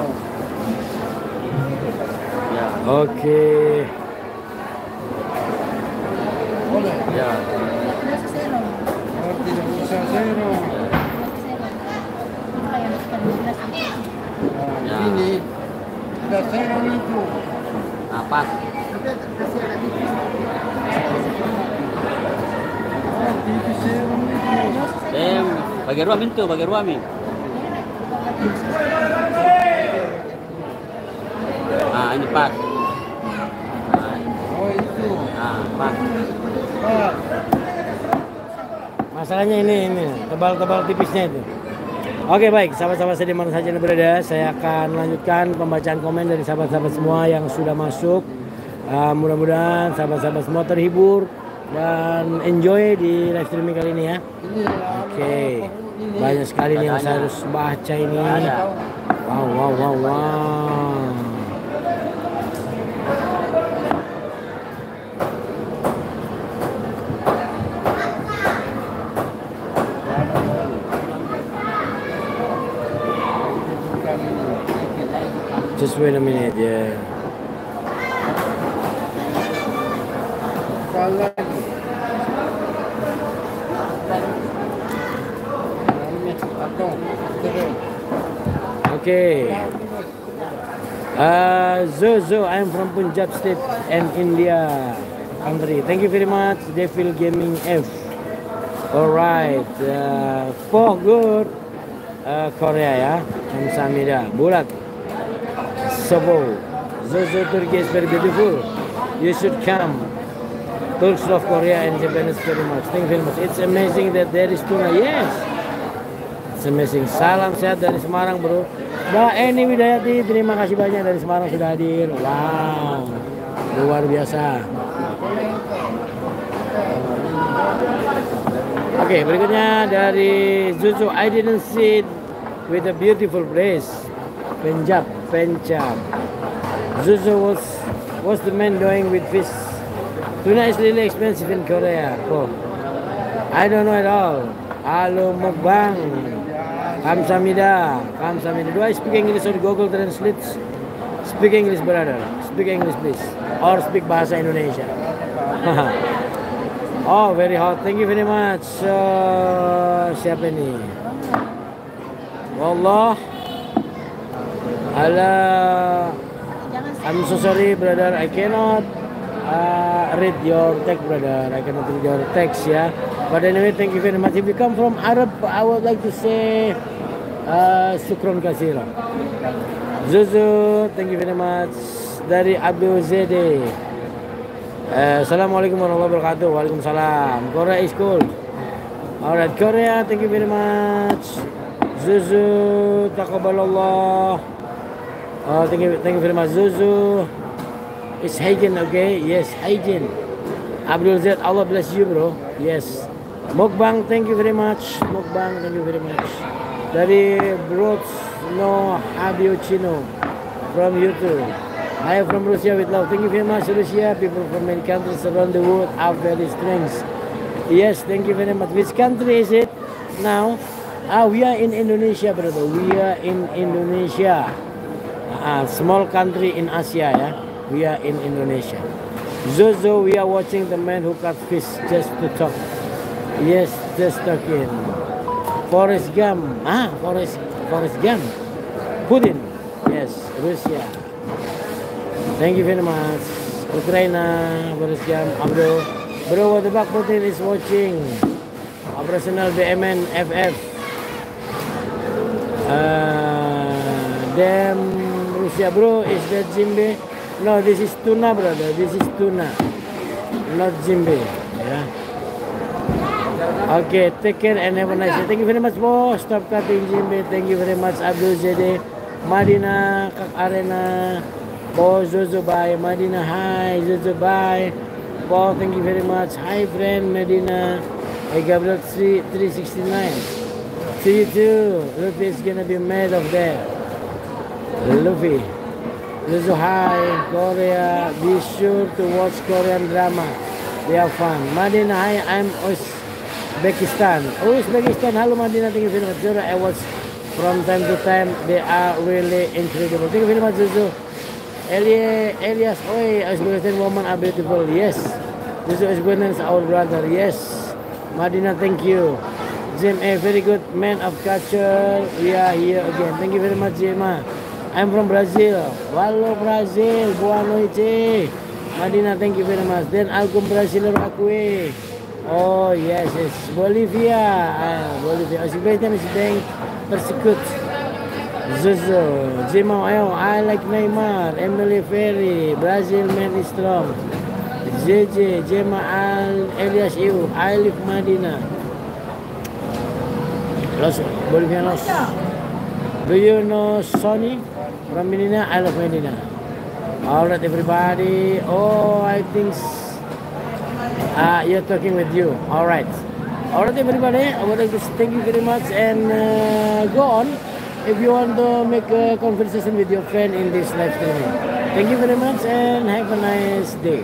Ya, Oke. Boleh. ya. Oh, tidak bisa zero. Nah, Ya. ini. Tidak zero itu. Nah, pas. Oh, tipis zero itu. Dem, bagi ruam itu, bagi ruam ini. Ah, ini pas. Ah, Oh, itu. ah, pas. Ah, Masalahnya ini ini tebal-tebal tipisnya itu. Oke baik, sahabat-sahabat saya di mana saja Anda berada, saya akan lanjutkan pembacaan komen dari sahabat-sahabat semua yang sudah masuk. Uh, mudah-mudahan sahabat-sahabat semua terhibur dan enjoy di live streaming kali ini ya. ini. Oke, banyak sekali nih yang saya harus baca ini. Wow, wow, wow, wow. Just wait a minute, yeah. Salah. Atau zero. Okay. Uh, Zozo, I'm from Punjab State and India country. Thank you very much. Devil Gaming F. Alright. Uh, for good. Uh, Korea ya. Kamsahamnida. Bulat. Sobo. Zozo Turkey is very beautiful. You should come. Turks love Korea and Japanese very much. Thank you very much. It's amazing that there is tuna. Yes. It's amazing. Salam sehat dari Semarang, bro. Mbak Eni Widayati, terima kasih banyak dari Semarang sudah hadir. Wow, luar biasa. Oke, okay, berikutnya dari Zuzu. I didn't see it with a beautiful place. Punjab, Punjab. Zuzu was what's the man doing with fish? Tuna is really expensive in Korea. Oh, I don't know at all. Halo mukbang. Kamsahamnida. Kamsahamnida. Do I speak English or Google Translate? Speak English, brother. Speak English, please. Or speak bahasa Indonesia. Oh, very hot. Thank you very much. Uh, siapa ini? Wallah. Allah. I'm so sorry, brother. I cannot uh, read your text, brother. I cannot read your text, ya. But anyway, thank you very much. If you come from Arab, I would like to say uh, Sukron Kasira. Zuzu, thank you very much. Dari Abdul Zede. Uh, Assalamualaikum warahmatullahi wabarakatuh. Waalaikumsalam. Korea is cool. Alright, Korea, thank you very much. Zuzu, taqabbalallah. Oh, thank you, thank you very much, Zuzu. It's hygiene, okay? Yes, hygiene. Abdul Zed, Allah bless you, bro. Yes. Mukbang, thank you very much. Mukbang, thank you very much. Dari Brods No Habiochino from YouTube. I am from Russia with love. Thank you very much, Russia. People from many countries around the world are very strange. Yes, thank you very much. Which country is it now? Ah, we are in Indonesia, brother. We are in Indonesia. A small country in Asia, yeah. We are in Indonesia. Zozo, we are watching the man who cut fish just to talk. Yes, just talking. Forrest Gump. Ah, Forrest, Forrest Gump. Putin. Yes, Russia. Thank you very much. Ukraina, Forrest Gump, Abdo. Bro, what the back Putin is watching. Operational B M N F F. Uh, damn Russia, bro. Is that Jimbe? No, this is tuna, brother. This is tuna, not Jimbe. Yeah. Okay, take care and have a nice day. Thank you very much, bro. Stop cutting Jimbe. Thank you very much, Abdul Zede, Madina, Kak Arena, Bo Zozo, bye. Madina, hi. Zozo, bye. Bo, thank you very much. Hi, friend, Medina. Hey, Gabriel three sixty-nine. See you too. Luffy is gonna be made of that. Luffy. Zozo, hi. Korea. Be sure to watch Korean drama. They are fun. Madina, hi. I'm Uzbekistan. Uzbekistan. Hello, Madina. Thank you very much. Zoro, I watch from time to time. They are really incredible. Thank you very much, Zozo. Eli Elias, oi, Uzbekistan women are beautiful. Yes. Zozo Uzbekistan is our brother. Yes. Madina, thank you. Jim, a very good man of culture. We are here again. Thank you very much, Jema. I'm from Brazil. Wallo, Brazil. Boa noite. Madina, thank you very much. Then Algum Brasileiro Akue. Oh, yes, yes. Bolivia. Ah, Bolivia. Uzbekistan is being persecuted. Zozo. Jema, I like Neymar. Emily Ferry. Brazil man is strong. J J, Jema Al, Elias Iu, I live Madina. Los Bolivianos. Do you know Sony from Medina? I love Medina. Alright, everybody. Oh, I think uh, you're talking with you. Alright. Alright, everybody. I would like to thank you very much and uh, go on if you want to make a conversation with your friend in this live streaming. Thank you very much and have a nice day.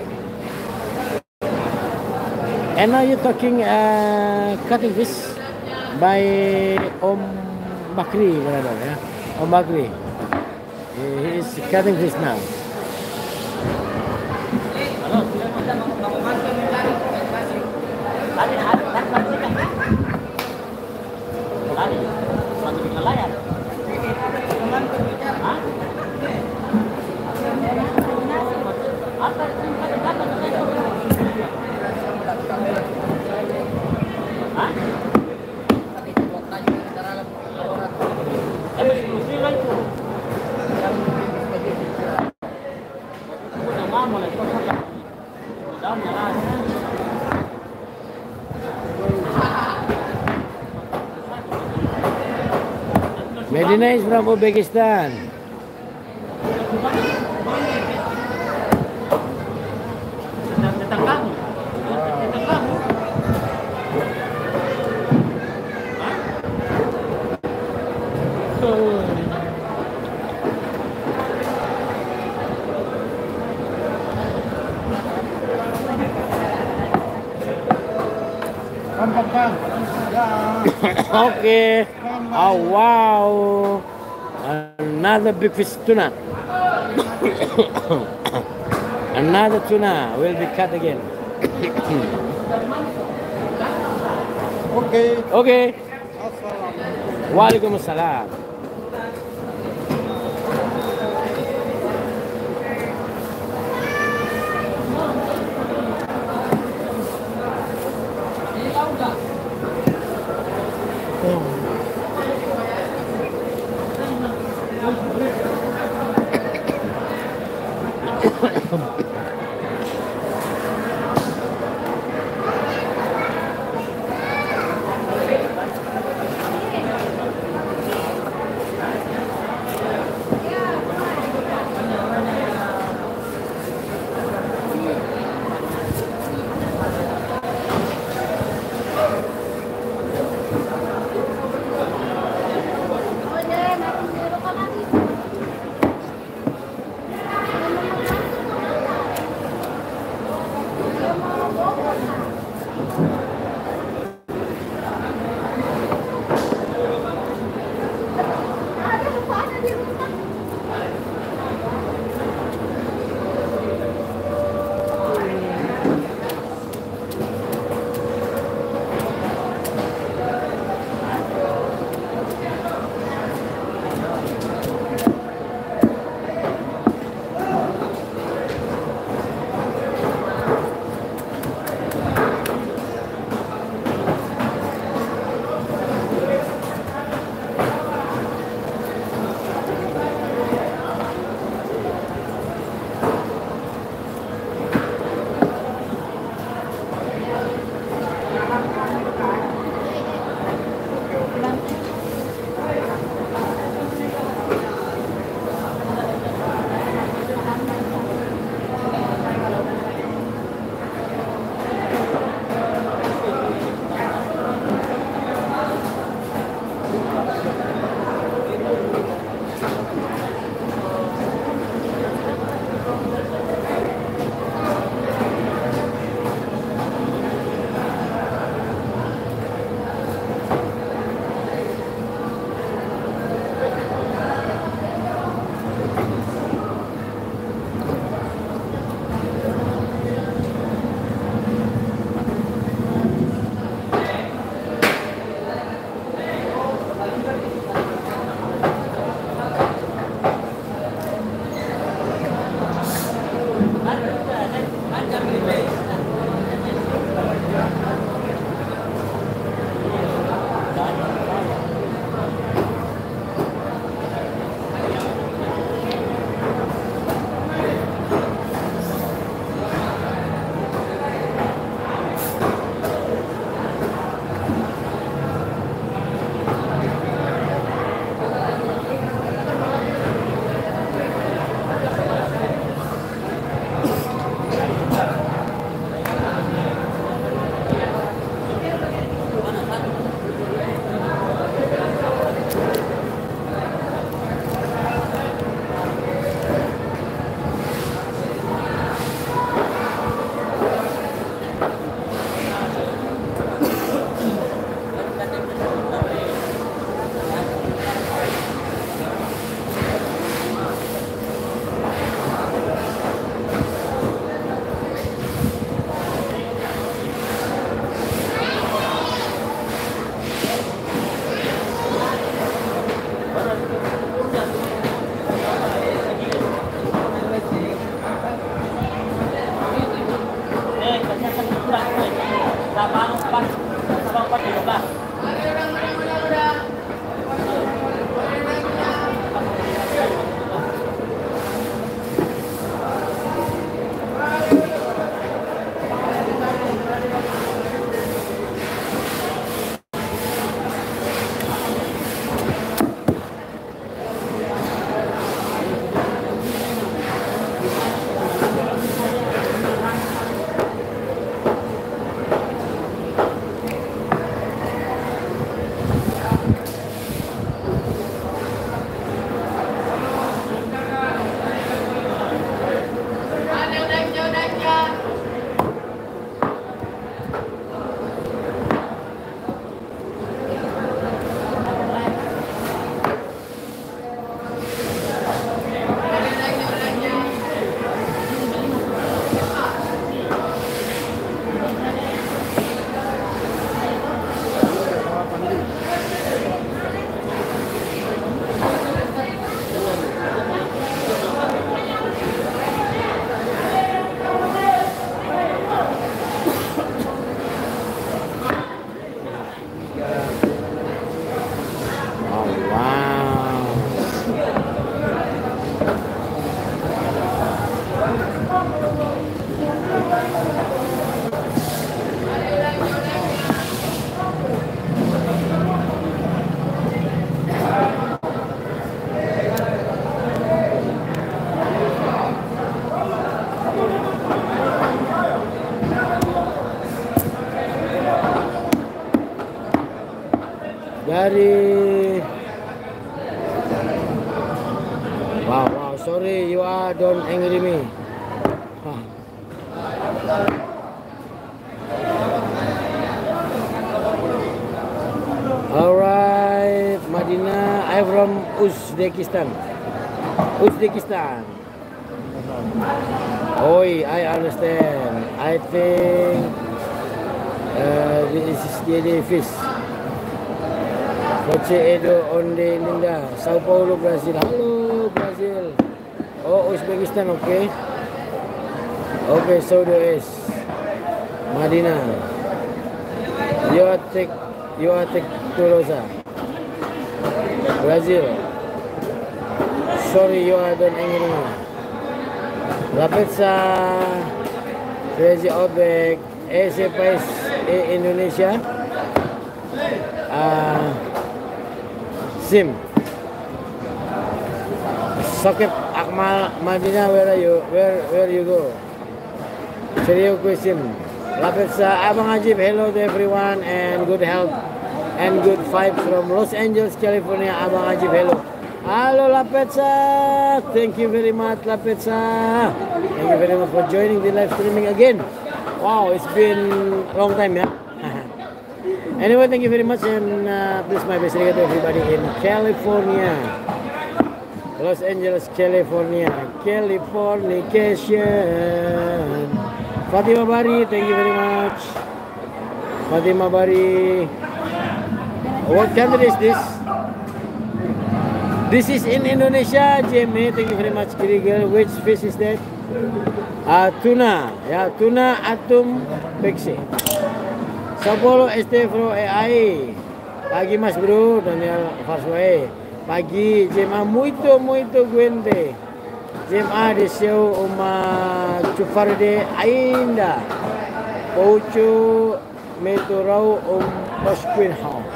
And now you're talking uh, cutting fish by Om Bakri, brother. Yeah? Om Bakri. He is cutting fish now. Medina is from Uzbekistan. Okay. Oh wow. Another big fish tuna. Another tuna will be cut again. Okay. Okay. Waalaikumsalam. Dari wow wow sorry you are don't angry me. Huh. Alright, Madinah, I'm from Uzbekistan. Uzbekistan. Oh, I understand. I think uh, this is the fish. Noche Edo Onde Linda, Sao Paulo, Brazil. Halo, Brazil. Oh, Uzbekistan, okay. Okay, so there is Madinah. You are take, you are take Tolosa. Brazil. Sorry, you are don't angry me. La Pizza, Crazy Outback, Asia Pais, Indonesia. Uh, Sim Sokip Akmal Madinah, where are you? Where where you go? Serious question. La Pizza, Abang Ajib, hello to everyone and good health and good vibes from Los Angeles, California. Abang Ajib, hello. Halo La Pizza, thank you very much La Pizza. Thank you very much for joining the live streaming again. Wow, it's been a long time, yeah. Anyway, thank you very much and uh, please my best regards to everybody in California, Los Angeles, California, Californication. Fatima Bari, thank you very much. Fatima Bari. What country is this? This is in Indonesia, Jamie. Thank you very much, Kirigel. Which fish is that? uh, tuna, ya tuna atum pexe. Sepuluh S T Pro A I. Pagi Mas Bro, Daniel Farsway. Pagi, jema muito muito guente. Jema deseo uma chufarde ainda. Ocho metrau um Pasquin Hall.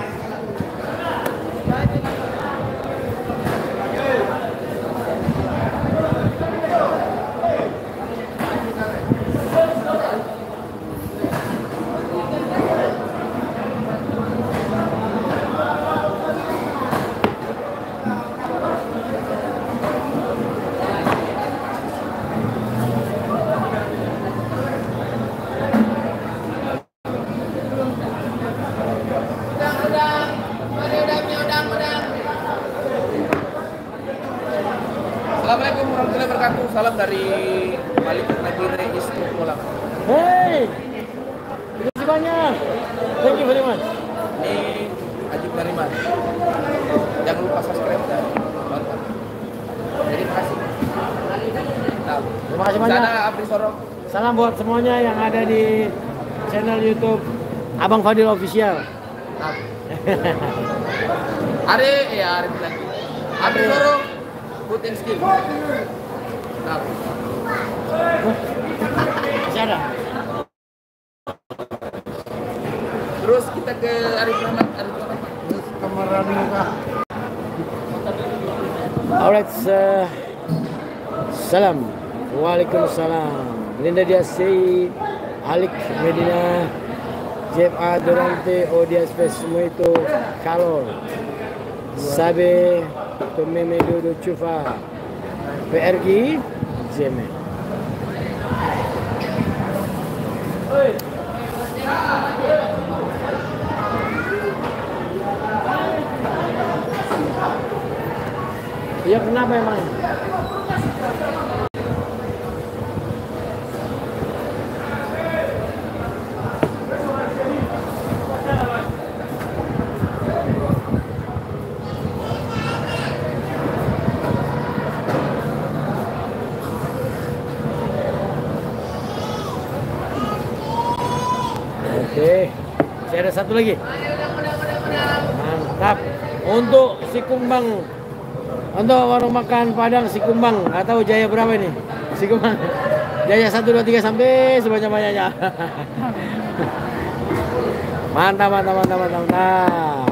Assalamualaikum warahmatullahi wabarakatuh. Salam dari Malik Nagire Istiqlal. Hey, terima kasih banyak. Thank you very much. Ini Ajib Nariman. Jangan lupa subscribe dan nonton. Jadi terima kasih. Nah, Terima kasih banyak. sana Apri Sorong. Salam buat semuanya yang ada di channel YouTube Abang Fadil Official. Nah. Hari ya hari lagi. Apri Sorong. Food and skill. Nah. Masih ada? Terus kita ke Arif Rahmat, Arif Rahmat. Kamaran muka. Alright, uh, salam. Waalaikumsalam. Linda Diasi, Alik Medina, J F A durante o dia muito calor. Sabe, tomei medo do chuva. P R G, Jeme. Iya kenapa emang? Oke, masih ada satu lagi. Mantap. Untuk si Kumbang, untuk warung makan Padang si Kumbang, nggak tahu Jaya berapa ini? Si Kumbang, Jaya satu dua tiga sampai sebanyak banyaknya. Mantap, mantap, mantap, mantap, mantap.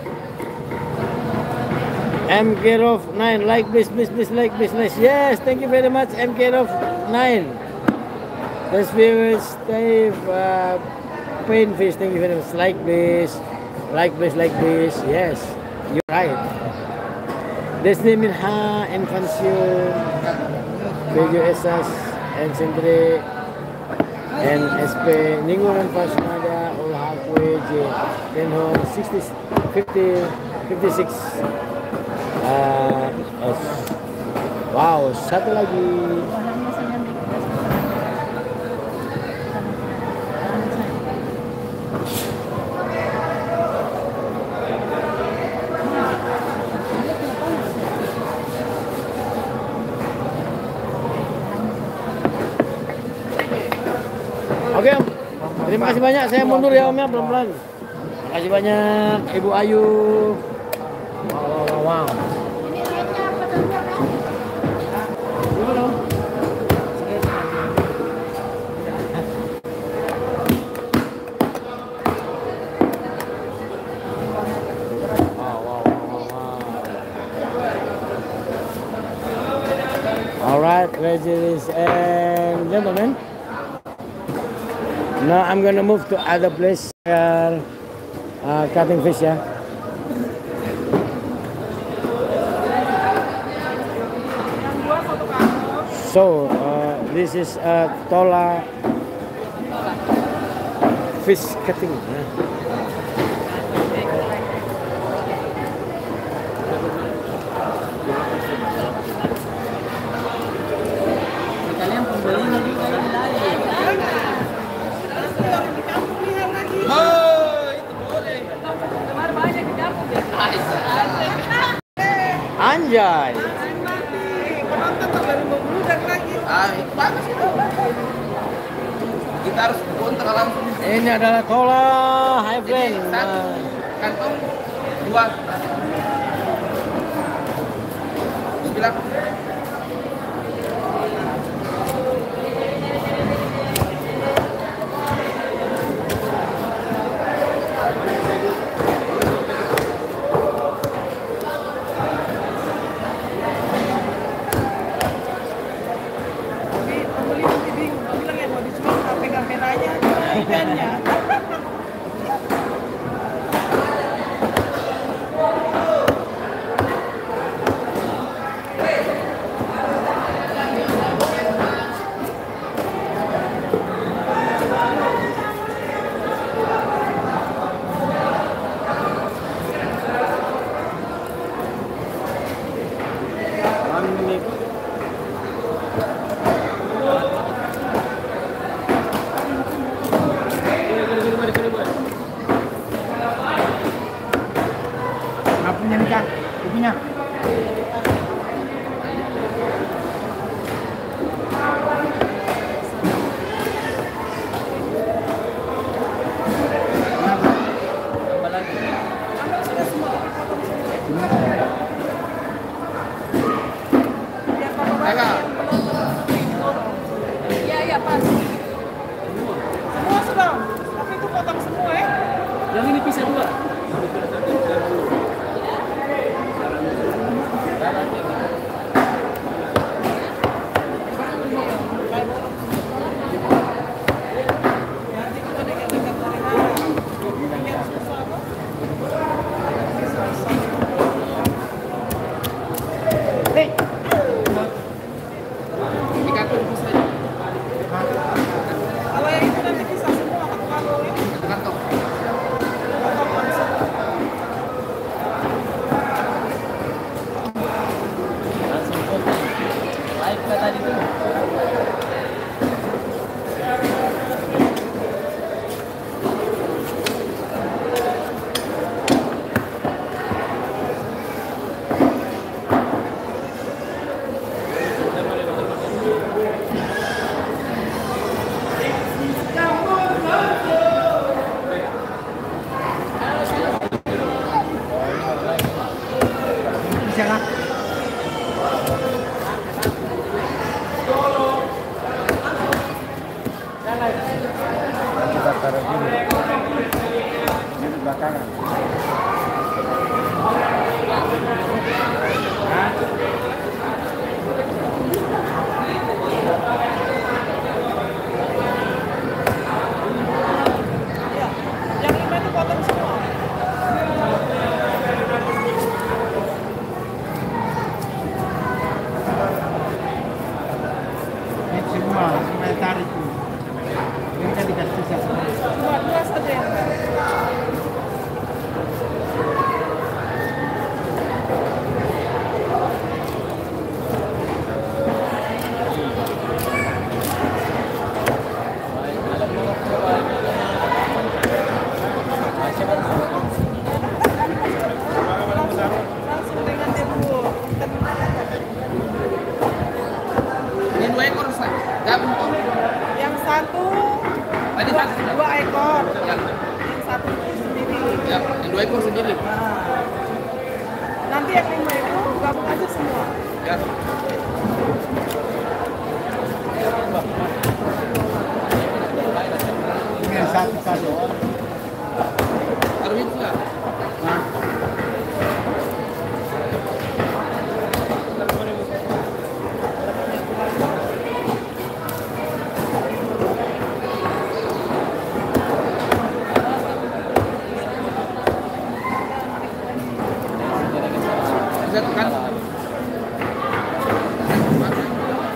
M K Rof nine, like please, please, please, like please, nice. Yes, thank you very much M K Rof nine. Let's be stay. Uh, Pain fish, thank you very much. Like this, like this, like this. Yes, you're right. Desni Minha, Infancio, B J S S, N Sentri, N S P, Ninguran Pasnada, Olhakwe, J, Tenhon, sixty, fifty, fifty-six. Uh, wow, satu lagi. Oke Om, terima kasih banyak. Saya mundur ya Om ya, pelan-pelan. Terima kasih banyak Ibu Ayu. Wow, wow, wow, wow. Gimana Om? Wow, wow, wow, wow. Alright, ladies and gentlemen. Now I'm gonna move to other place where uh, cutting fish, yeah. So uh, this is uh, Tola fish cutting. Yeah. Kalian pembelinya juga yang lain. Anjay. Ah, itu bagus itu. Kita harus kontra langsung. Ini adalah Tola High Jadi Blend. satu Nah, kantong dua sembilan. Tapi pembeli nanti bingung, bilang ya mau dijual nggak pegang merahnya, ikannya. Apa punya nih Kak? Punya. Biar papa Kakak. Iya, iya, pas. Semua sudah. Tapi itu potong semua ya. Yang ini pisah dua. Nanti kita dekat-dekat dari mana? Yang susah apa? Ini kantong bisa Kalau yang itu nanti bisa semua kan kalau ya. kantong. Potong langsung. Langsung foto. Live ka tadi tuh. Bisa Kak? Kita taruh gini. Ini di belakangan. Ya, yang lima itu potong semua. Ini semua, semua tarik tuh. Ini kan dikasih sisa semua. Dua, dua saja yang langsung dengan debu. Ini dua ekor Ustaz. Gabung tuh. Yang satu Tadi dua, satu. dua ekor, Ya, yang satu itu sendiri. ya, yang dua ekor sendiri. Nah, nanti yang lima itu gabung aja semua. Ya. Ini yang satu satu. Taruh itu nggak? Bisa tekan.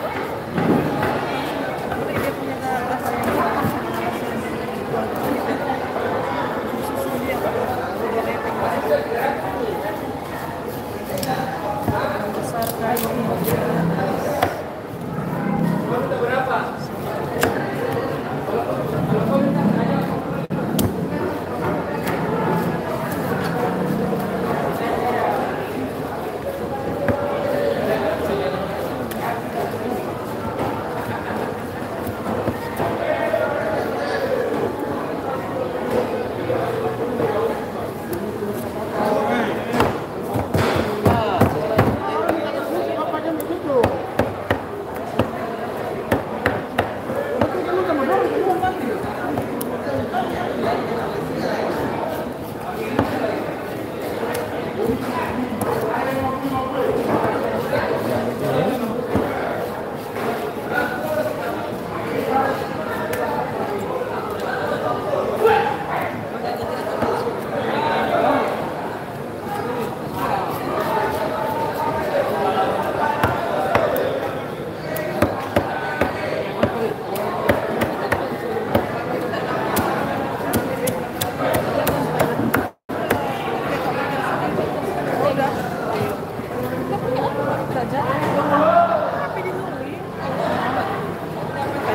Dia punya rasa yang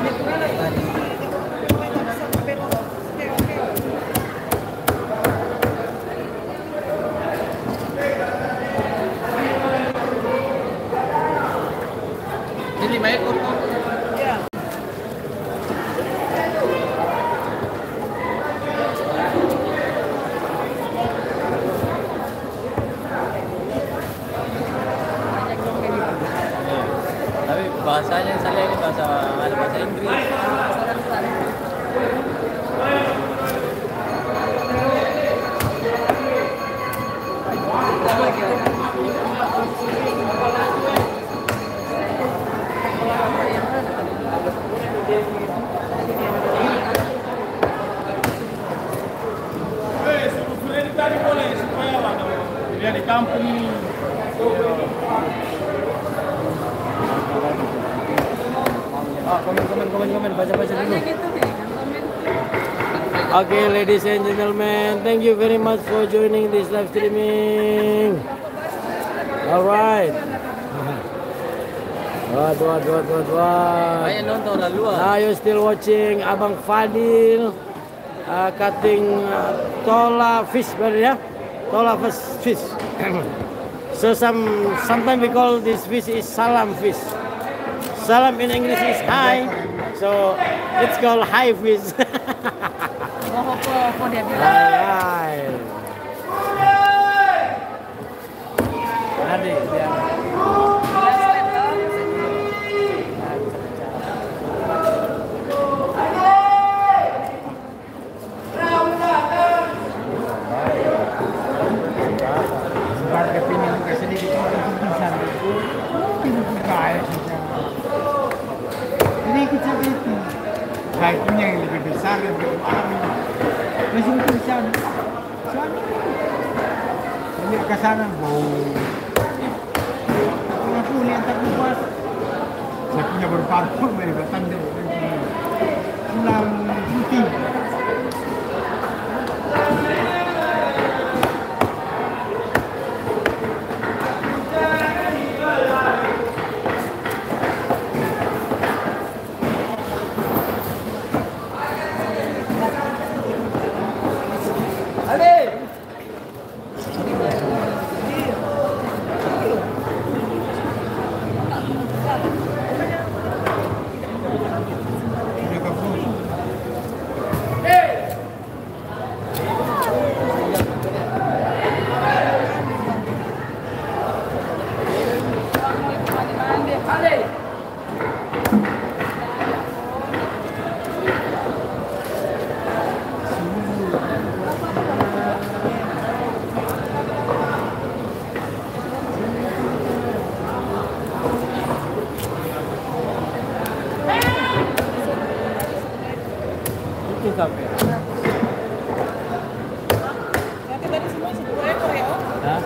Ini lima ekor kok. Tapi bahasanya saya ini bahasa ada bahasa Inggris. Di kampung ini. Ah, komen komen komen komen baca baca dulu. Soalnya gitu deh, kan komen. Okay, ladies and gentlemen, thank you very much for joining this live streaming. Alright. What, what, what, what, what. Banyak nonton lalu ah. Now you still watching Abang Fadil uh, cutting uh, tola fish, brother, ya? Tola fish. fish. So some sometimes we call this fish is salam fish. Salam in English is hi, so it's called hi fish. Oh, apa dia bilang? Alright. Nanti dia. Warga pinang ke sini di tempat besar itu tidak kaya saja. Ini kita itu kayaknya yang lebih besar lebih mahal. Masih besar. Sana. Ini ke sana bau. Aku lihat tak lupa. Saya punya berparfum dari Batanda. Pulang putih. Itu sampai. Tapi tadi semua sepuluh ekor ya, Om? Hah?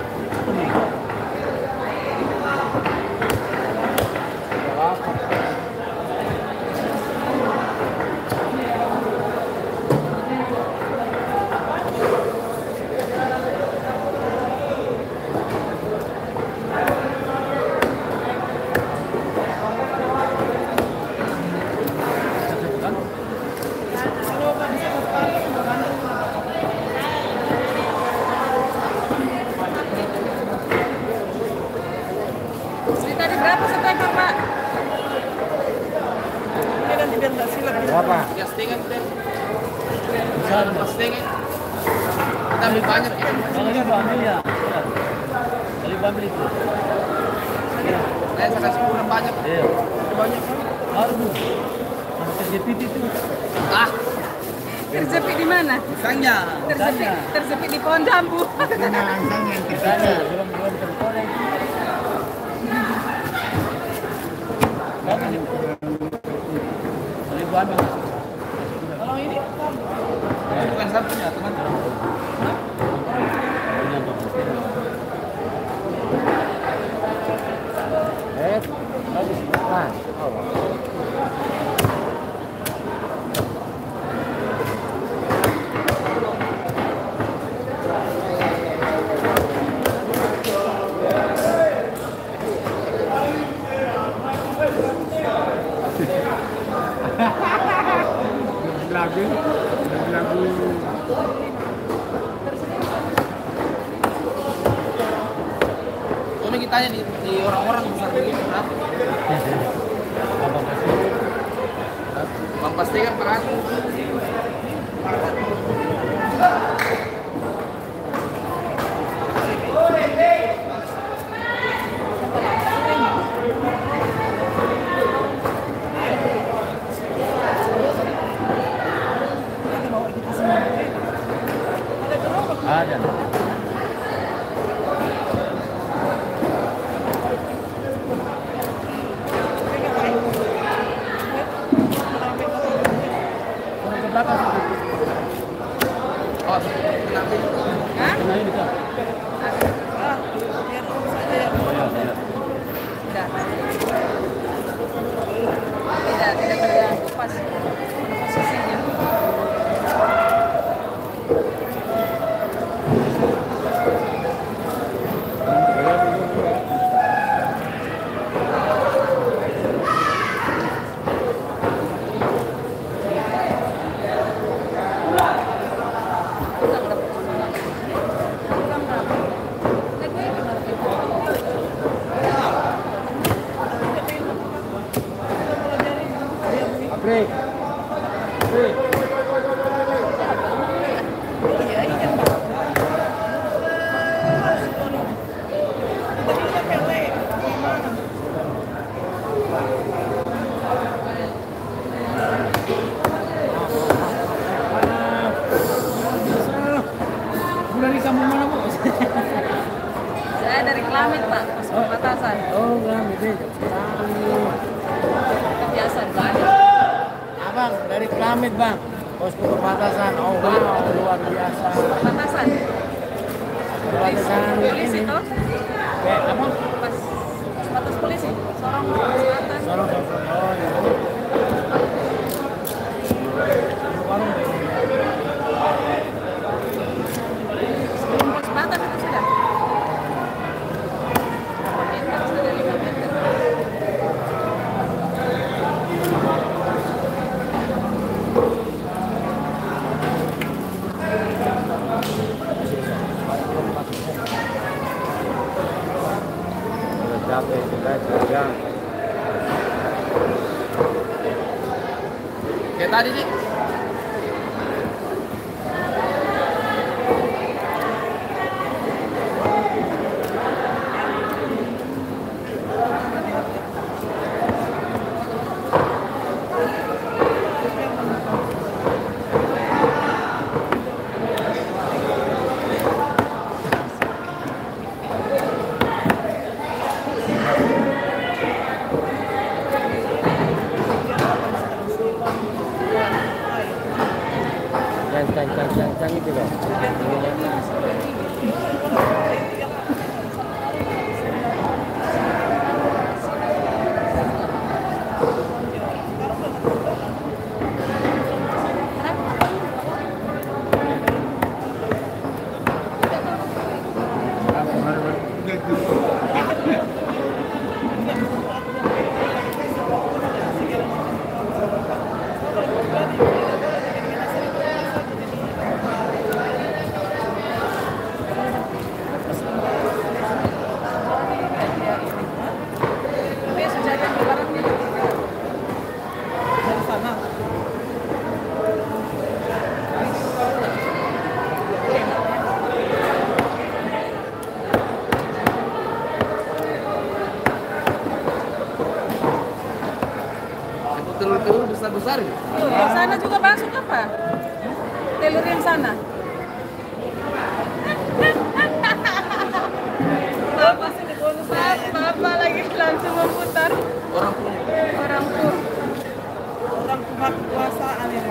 Ini tadi berapa satu ekor, Pak? Ini nanti biar nggak silap. Berapa? Tiga setengah deh. Besar, empat setengah. Kita ambil banyak ya. Kalau ini ambil ya. Kalau ambil itu. Saya kasih kurang banyak. Iya. Banyak. Aduh. Sampai terjepit itu. Ah, Terjepit di mana? misalnya. Terjepit, terjepit di pohon jambu. Karena angsang yang Sana belum belum terkorek. Kalau ibu ambil. Kalau ini ini bukan satunya, teman-teman. Eh, bagus. Ah, oh. Lagu, lagu. Ini kita tanya di, di orang-orang besar begini berapa? Bang pasti kan peratus. Ada. Oh, kenapa? Hah? Nah, ini kan. Ah, biar urus aja ya. Tidak. Tidak, tidak ada pas posisinya. Kurang berapa? Kurang berapa? Nek gue benar gitu. Apri. Apri. Iya, iya. Tadi kita pele. Dari kampung mana, Bu? Saya dari Klamit, Pak, pas perbatasan. Oh, enggak, gitu. Kebiasaan banget. Abang, dari Klamit, Bang. Posko perbatasan. Oh, wow, luar biasa. Perbatasan. Perbatasan Polisi ini. toh? Eh, apa? Pas batas polisi. Sorong selatan. Sorong, sorong. Oh, iya. Warung deh. Sebelum pos batas itu sudah. Berapa meter? Sudah lima meter. Udah capek, udah tegang. Kayak tadi sih. Jangan, jangan, jangan, jangan, jangan gitu loh. Tapi sudah ada barangnya. Dari sana. Itu telur-telur besar-besar gitu. Tuh, yang sana juga masuk apa? Telur yang sana. Bapak sih di bonus saya. Bapak lagi langsung memutar. Orang pun Orang tuh. Orang kekuasaan ini.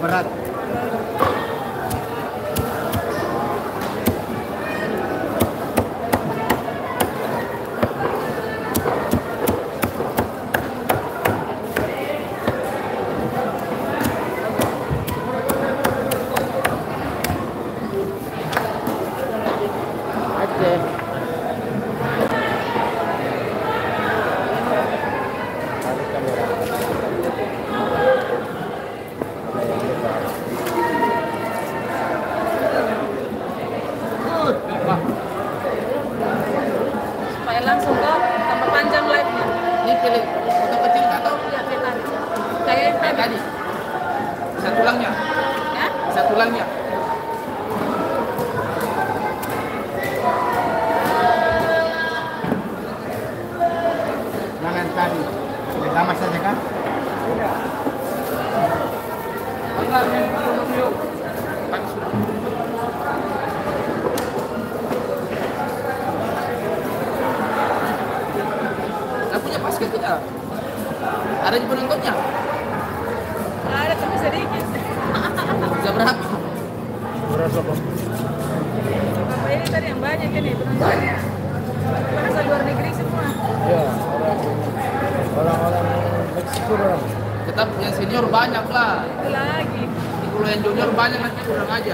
berat. Supaya langsung ke tambah panjang live-nya. Ini pilih foto kecil atau Ya, kayak tadi. Kayak yang kayak tadi. tadi? Bisa tulangnya? Ya? Bisa tulangnya? Jangan tadi. Sudah lama saja kan? Enggak, yang belum yuk. Bagus sudah. Nggak punya basket tidak? Ada di penontonnya? Nggak ada tapi sedikit. Bisa berapa? Berasa kok. Bapak ini tadi yang banyak ini penontonnya. Bahasa luar negeri semua. Ya, orang orang-orang Meksiko orang. Tetap yang senior banyak lah. Itu lagi. Kalau yang junior banyak nanti kurang aja.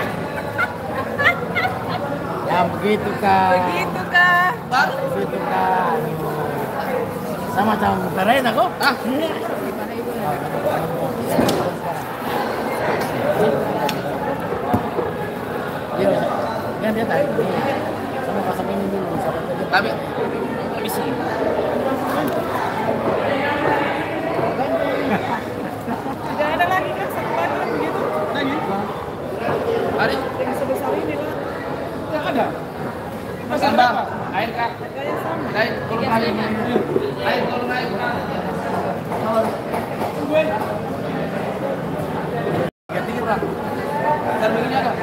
Ya begitu kan. Begitu kah? Baru. Begitu kan. Sama-sama mutarain aku. Ah, Dia kan dia tadi sama pasang ini dulu sama aja. tapi misi. Tidak ada lagi kan satu lagi kan begitu. Lagi? Mari. Yang sebesar ini kan. Yang ada. Masih Tambah. berapa? Air kak. Harganya sama. Air tolong naik. Air tolong naik. Kak. Ganti kita. Ntar begini ada.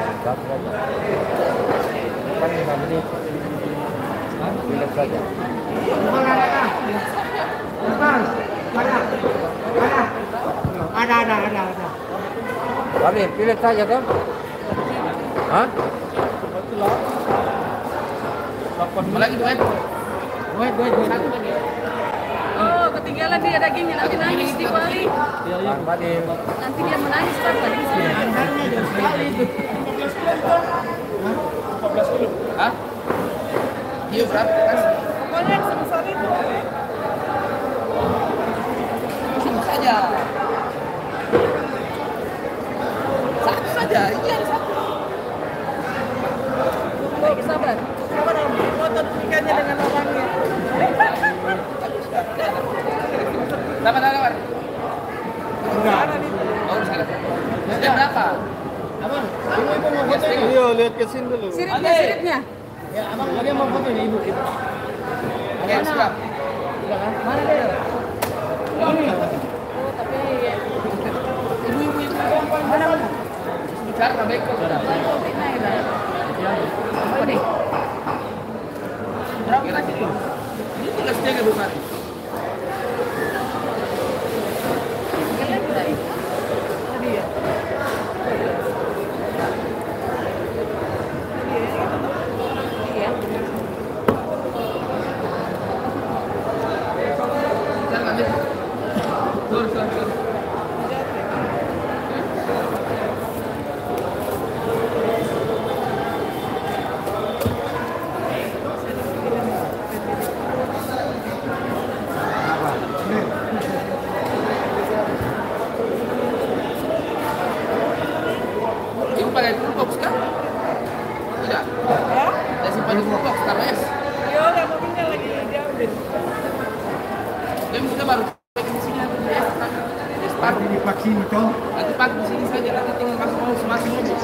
Kan lima menit. Pilih saja. Mana ada? Bukan. Mana? Mana? Ada, ada, ada, ada. Kami pilih saja kan? Hah? Mau lagi duet? Duit, duit, duit. Satu lagi. Oh, ketinggalan dia dagingnya nanti nangis di Bali. Bang Badim. Nanti dia menangis kan daging saya. Hah? Iya berapa? Kasih. Pokoknya yang sebesar itu. Satu saja. Satu saja. Iya satu. Baik, sabar. Sabar om, foto ikannya dengan orangnya. Dapat, dapat. Enggak. Oh, salah. Sudah berapa? Abang, ibu-ibu mau foto ini? Iya, lihat ke sini dulu. Siripnya, siripnya. Ya, abang lagi mau foto ini ibu. Oke, sudah. Mana dia? Oh, tapi ibu-ibu itu mana mana? Bicara tak baik kok. Apa nih? Berapa lagi? Ini tinggal setengah bukan? Kalian tidak ini? Tadi ya. Iya. Bicara tak baik. Tur, tur, tur. Ibu pakai toolbox kan? Tidak. Ya? Saya simpan di toolbox karena es. Ya udah mobilnya lagi diambil. Dia kita baru pakai di sini nanti es. Es Tapi paru. di vaksin itu, Nanti pakai di sini saja. Nanti tinggal masuk masuk masuk mobil.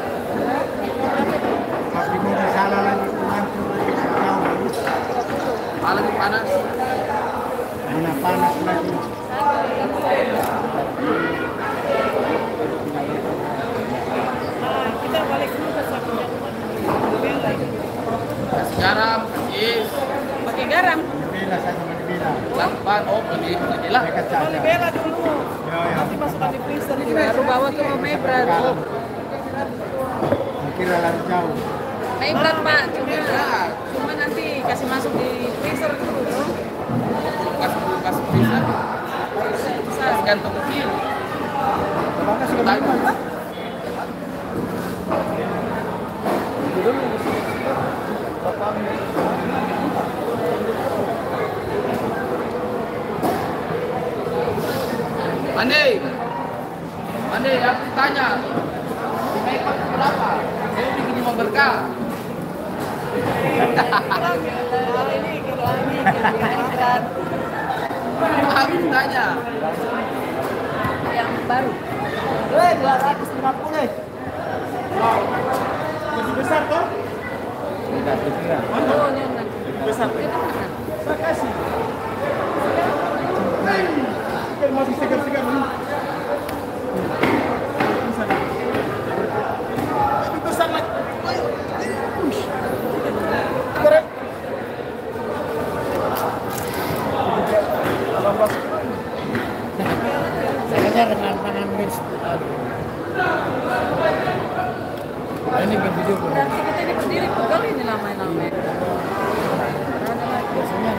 tapi mau salah lagi pengantin jauh lagi. Lagi panas. Mana panas lagi. Nah, kita balik dulu ke sapu jatuh. Kasih garam, kasih es. Pakai garam. Bela saja mau dibela. Lampan, oh, lebih lebih lah. Dekat Mau saja. dibela dulu. Ya, ya. Nanti masukkan di freezer baru bawa ke Maybrat. Kira lari jauh. Maybrat Pak, cuma cuma nanti kasih masuk di freezer dulu bro. Kasih kasih bisa. Bisa. Gantung kilo. Mana sudah makan? Ande, Ande, aku tanya, naik pakai berapa? Saya bikin lima berkah. Ini kilo lagi, kilo makan. Aku tanya. Yang baru. Eh, dua ratus lima puluh. Masih besar toh? Oh, ini nanti. Besar. Itu mana? Saya kasih. Kan masih segar-segar nih. Itu besar lagi. Korek. Saya kejar dengan tangan mix. Nah, ini ke video bro. Nanti kita ini berdiri pegel ini lama-lama. Biasanya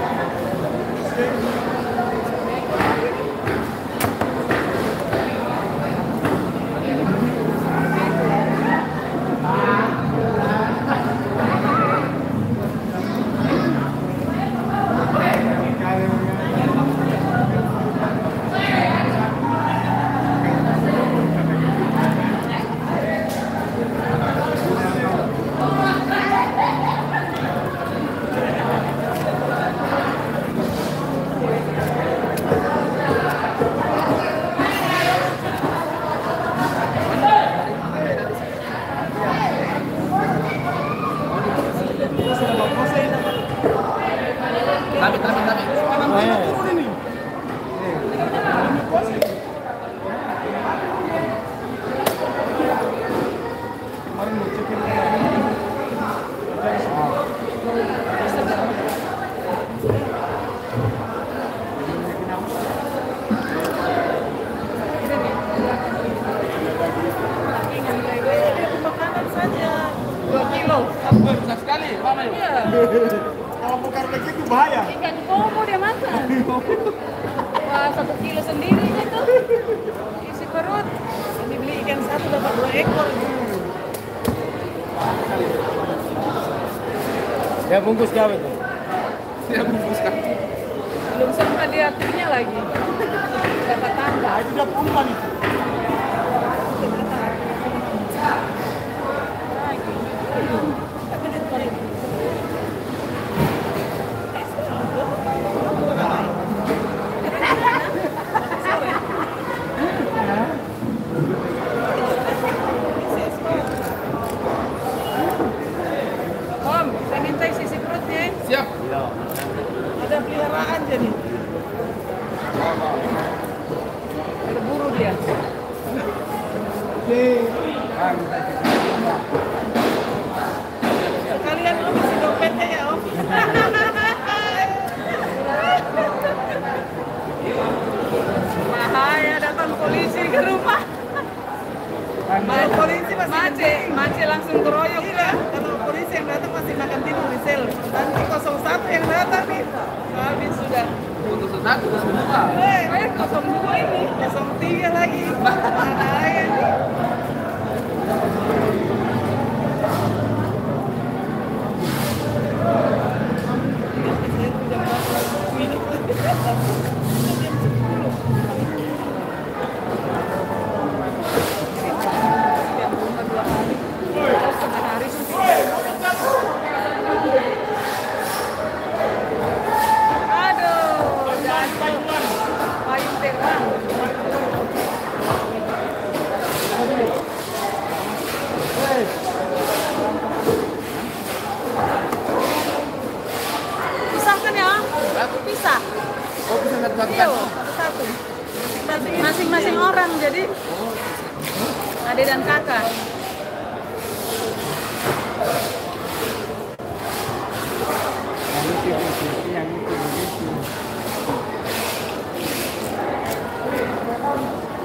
Tapi tapi tapi. Makanan saja. Dua kilo. Besar sekali, mama yuk. Iya. Kalau bukan begitu bahaya. Ikan komo dia makan. Wah, satu kilo sendiri itu. Isi perut. Ini beli ikan satu dapat dua ekor. ya bungkus kawin. Dia bungkuskan. Belum sempat dia aktifnya lagi. Dapat tambah. Itu udah puluhan itu. Lagi. Tapi dia tarik. Om, saya minta sisi perutnya. Siap. Ada peliharaan jadi. Berburu dia. Sekalian om isi dompetnya ya om. Bahaya datang polisi ke rumah. Kalau polisi masih mace, mace langsung keroyok. Iya, kalau polisi yang datang masih makan tidur di sel. Nanti nol satu yang datang nih, habis sudah. Untuk satu, semua. Eh, eh nol dua ini, nol tiga lagi. Bahaya nih. Aduh, jatuh. Payung terang. Pisahkan ya, pisah. Oh, bisa satu-satu Iya, kan? satu-satu. Masing-masing orang jadi adik dan kakak. Yang itu begitu.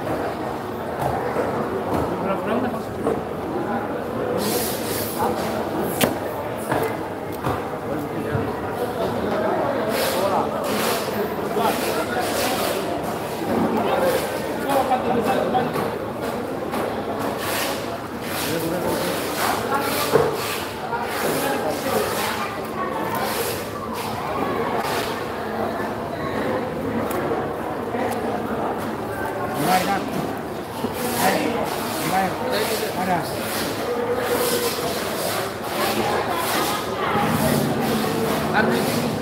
Harus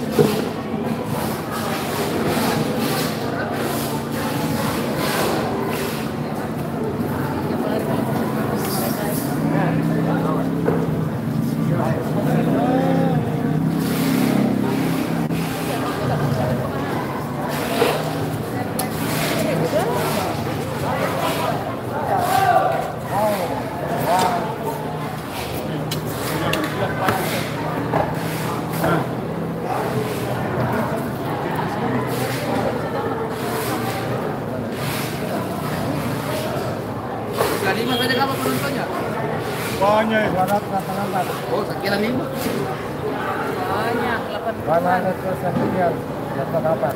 lima saja apa penontonnya? Banyak, banyak rata-rata. Oh, saya kira lima. Banyak, delapan Banyak terus yang lihat, rata-rata.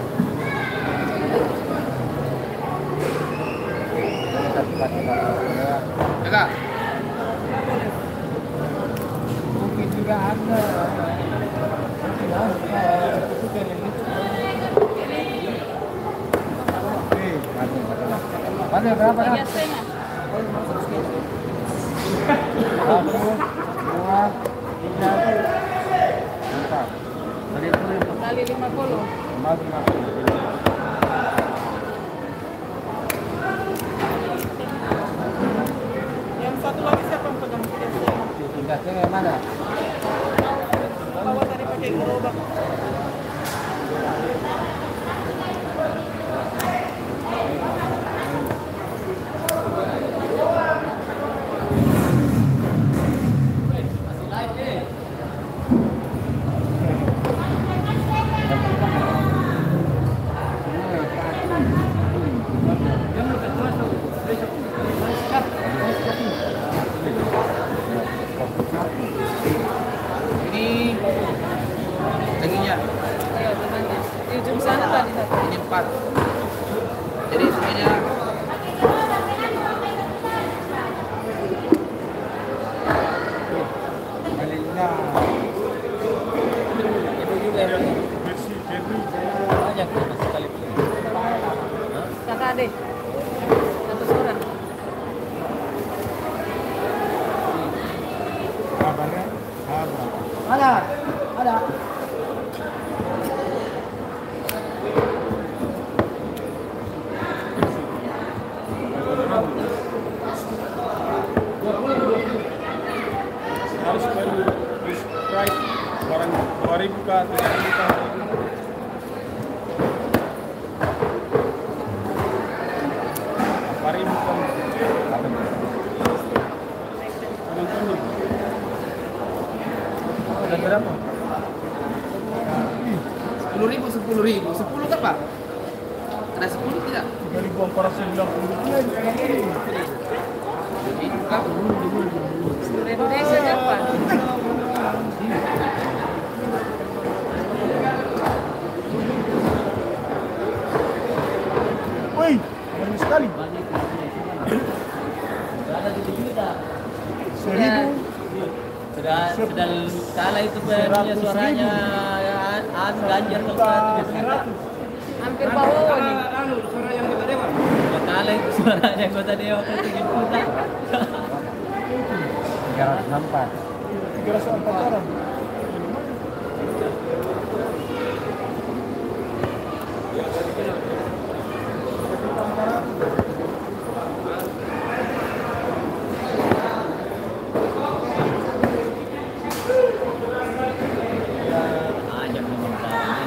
Ya kak? Mungkin juga ada. Ada berapa? banyak setengah. Satu, dua, tiga, empat. Kali lima puluh. Empat, lima puluh. Yang satu lagi siapa yang pegang tiga setengah? Tiga setengah mana? Bawa tadi pakai gerobak. Ini dagingnya. Ayo, temannya. Di ujung sana tadi satu. Ini empat. Jadi semuanya Kakak deh. Satu seorang. Kabarnya? Ada. ada, ada. Harus baru price barang dua ribu ke tiga ribu ke hari ini. Hari ini bukan penontonnya. Ada berapa? Sepuluh ribu, sepuluh ribu, sepuluh kan pak? Ada sepuluh tidak? Tiga ribu empat ratus sembilan puluh. Ini kak. Indonesia siapa? Wih, banyak sekali. Seribu. Sudah sudah kalah itu punya suaranya An Ganjar kalau Hampir bawah nih. sudah kalah itu suaranya kota Dewa itu juta. Tiga ratus empat. Tiga ratus empat orang. Ajak memang.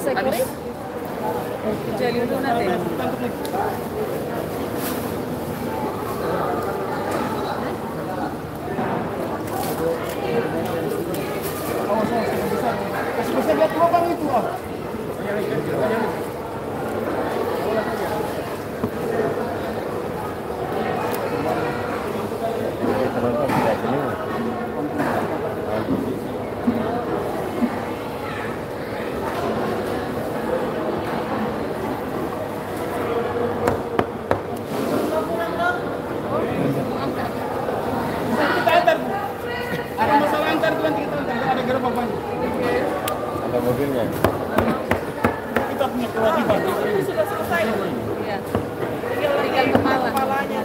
secoli? Cioè, li uno una te. Kasih bisa lihat lubang itu ah. Kita antar. Ada masalah antar tuh nanti kita antar. Ada gerobak banyak. Ada mobilnya. Kita punya kewajiban. Ini sudah selesai. Iya. Tinggal tinggal kepala. Kepalanya.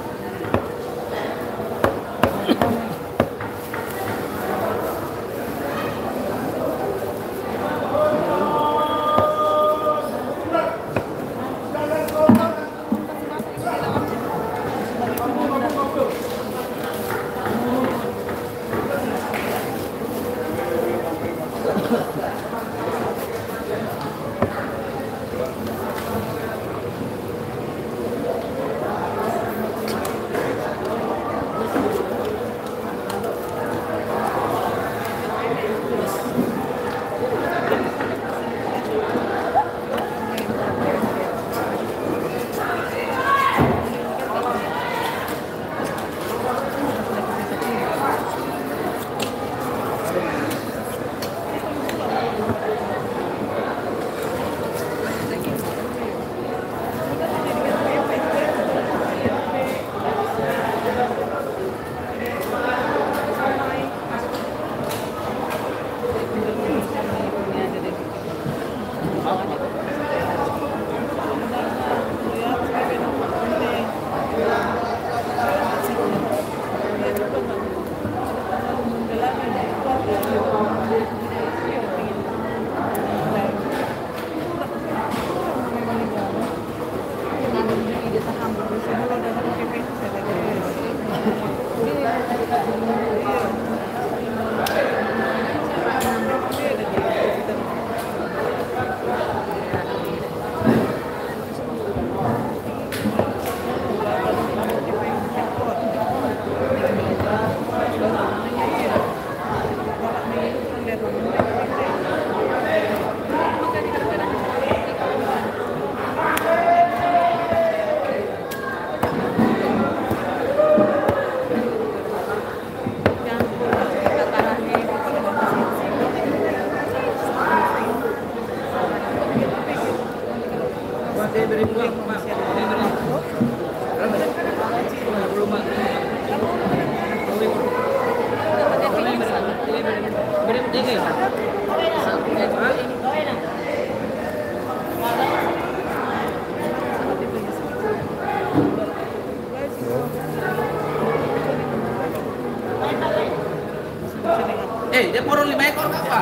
Eh, dia porong lima ekor apa?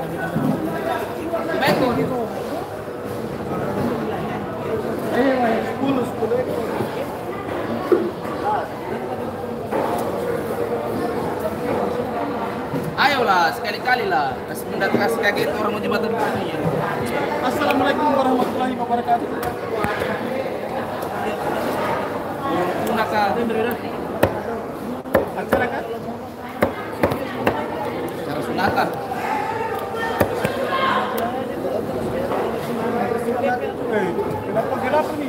Lima ekor. Eh, sepuluh, sepuluh ekor. Ayolah, sekali-kali lah. Kasih mendat kasih kaget orang mau jembatan dunia. Assalamualaikum warahmatullahi wabarakatuh. Gunakan Acara kan? cara sunatan. Eh, kenapa kenapa nih?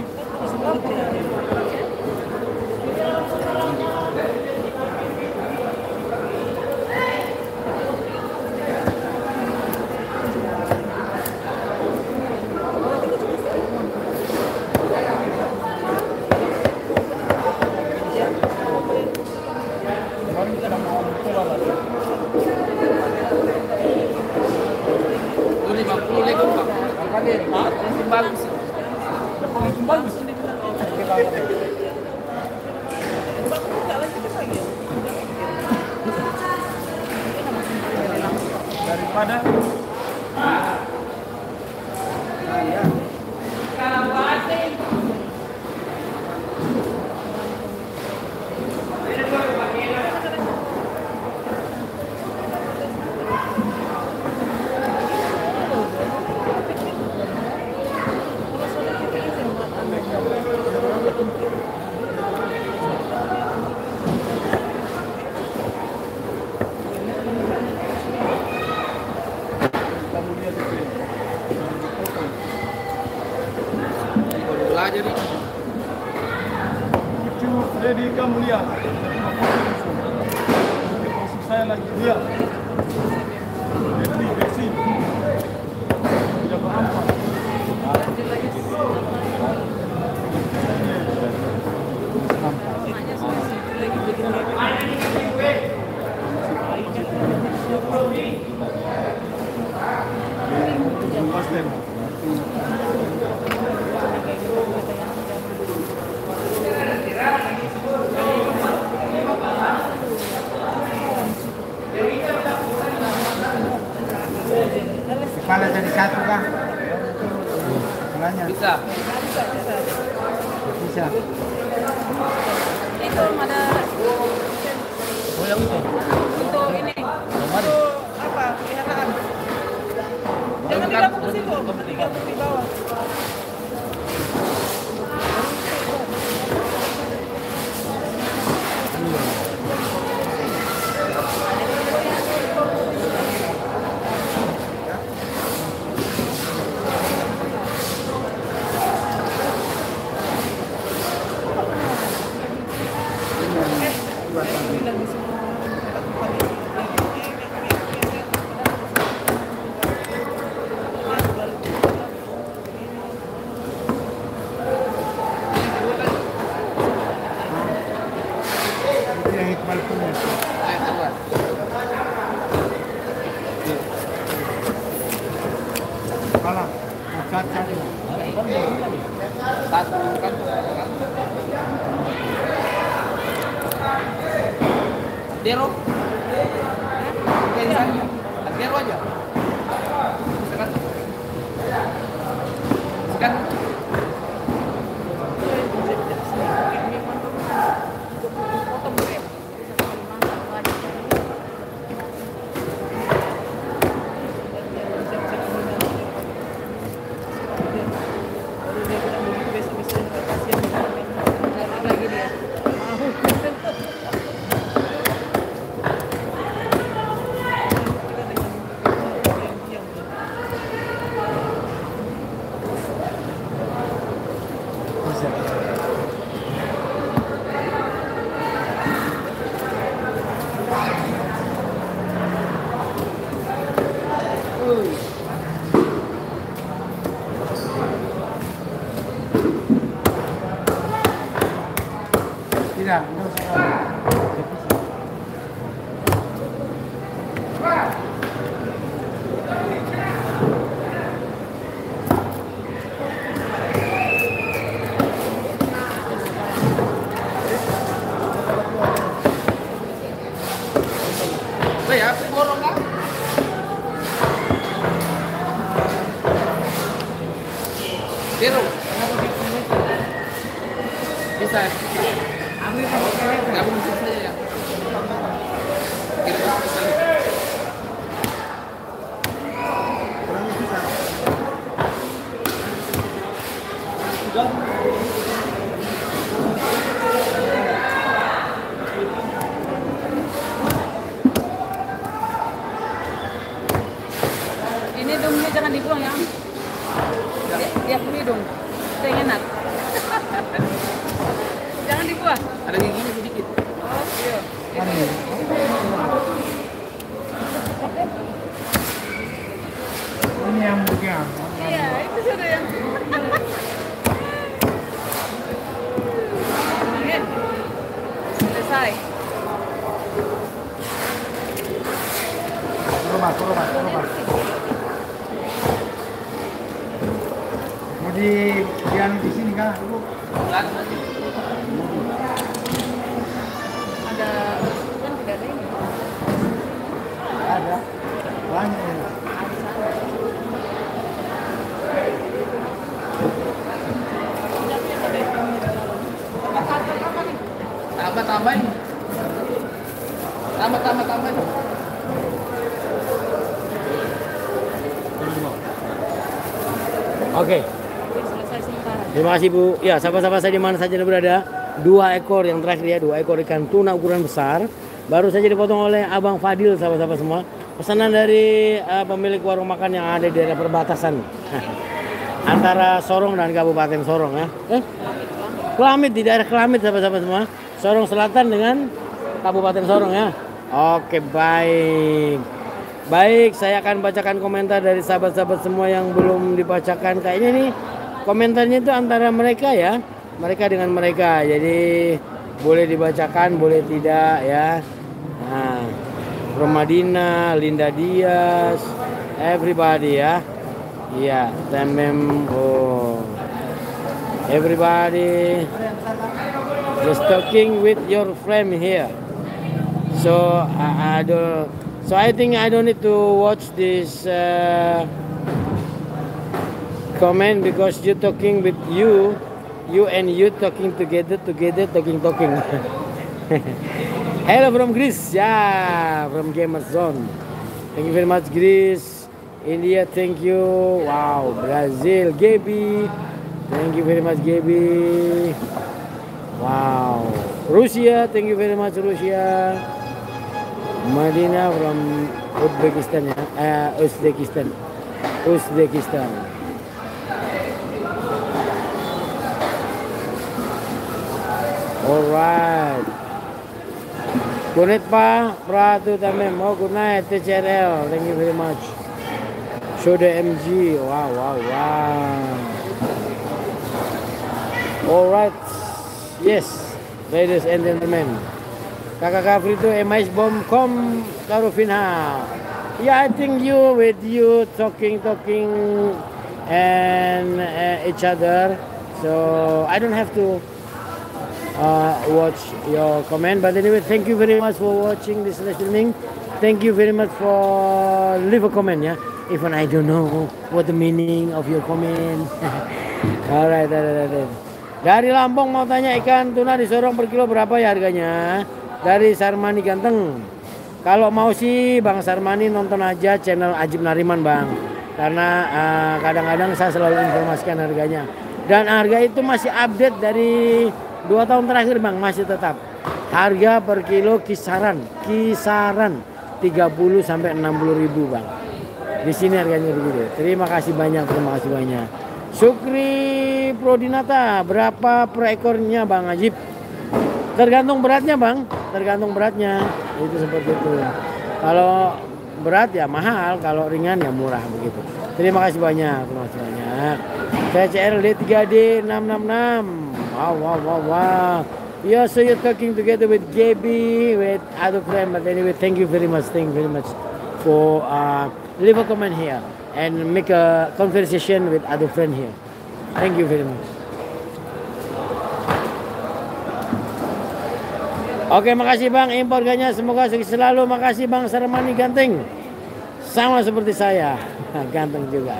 Kemarin kita ada mau keluar lagi. Itu lima puluh ekor pak. Apa dia? Hah? Yang bagus. Depan itu bagus. Kita lihat. Daripada kamu lihat. Masuk saya lagi lihat. Ini bersih. Tidak apa-apa. Kepala jadi satu kah? Kepalanya Bisa. bisa. Itu ada Oh yang itu. untuk ini. Untuk apa? Peliharaan. Jangan digabung ke situ, digabung di bawah. Itu yang Iqbal punya. Ayo keluar. Kepala. Cat cat. Satu kan. Dero. Kan Dero aja. Sekat. Sekat. Tidak, no salah. Saya aku borong kan? Dero. Bisa. Gabung saja ya. Ini dongnya jangan dibuang ya. Dia, dia punya dong. Saya enak. Jangan dibuang. Ada giginya sedikit. Oh, iya. Ini yang bukan. Iya, itu sudah yang. Angin. Selesai. Rumah, rumah, rumah. Mau di di anu di sini kah? Ibu? Kan? Ada kan tidak ada ini. Ada. Banyak ya. Tambah tambahin. Tambah tambah tambahin. Oke. Selesai sementara. Terima kasih Bu. Ya, sahabat-sahabat saya di mana saja Anda berada, dua ekor yang terakhir ya, dua ekor ikan tuna ukuran besar, baru saja dipotong oleh Abang Fadil, sahabat-sahabat semua. Pesanan dari uh, pemilik warung makan yang ada di daerah perbatasan antara Sorong dan Kabupaten Sorong ya. Eh? Kelamit, di daerah Kelamit, sahabat-sahabat semua. Sorong Selatan dengan Kabupaten Sorong ya. Oke, baik. Baik, saya akan bacakan komentar dari sahabat-sahabat semua yang belum dibacakan. Kayaknya nih komentarnya itu antara mereka ya. Mereka dengan mereka. Jadi boleh dibacakan, boleh tidak ya. Nah, Romadina, Linda Diaz, everybody ya. Iya, Temem, oh. Everybody just talking with your friend here. So I, I don't. So I think I don't need to watch this uh, comment because you talking with you, you and you talking together, together talking talking. Hello from Greece, yeah, from Gamer Zone. Thank you very much, Greece. India, thank you. Wow, Brazil, Gaby. Thank you very much, Gaby. Wow, Rusia, thank you very much, Rusia. Madina from Uzbekistan ya, uh, Uzbekistan, Uzbekistan. Alright. Good night pa, Pratu Tamim. Oh, good night, T C R L. Thank you very much. Shoda M G. Wow, wow, wow. Alright. Yes, ladies and gentlemen. Kakak Kafri itu emis bom kom Karufinha. Yeah, I think you with you talking talking and uh, each other. So I don't have to uh, watch your comment. But anyway, thank you very much for watching this live streaming. Thank you very much for leave a comment ya. Even I don't know what the meaning of your comment. Alright, alright, alright. Dari Lampung mau tanya ikan tuna di Sorong per kilo berapa ya harganya? Dari Sarmani Ganteng. Kalau mau sih Bang Sarmani nonton aja channel Ajib Nariman Bang. Karena uh, kadang-kadang saya selalu informasikan harganya. Dan harga itu masih update dari dua tahun terakhir Bang, masih tetap. Harga per kilo kisaran, kisaran tiga puluh sampai enam puluh ribu Bang. Di sini harganya begitu. Terima kasih banyak, terima kasih banyak. Sukri Prodinata, berapa per ekornya Bang Ajib? Tergantung beratnya Bang, tergantung beratnya. Itu seperti itu. Kalau berat ya mahal, kalau ringan ya murah begitu. Terima kasih banyak, terima kasih banyak. T C R D tiga D enam enam enam. Wow, wow, wow, wow. Yeah, so you're talking together with Gaby, with other friend. But anyway, thank you very much, thank you very much for uh, leave a comment here and make a conversation with other friend here. Thank you very much. Oke, makasih Bang impor harganya, semoga sukses selalu. Makasih Bang Sarmani Ganteng. Sama seperti saya, ganteng juga.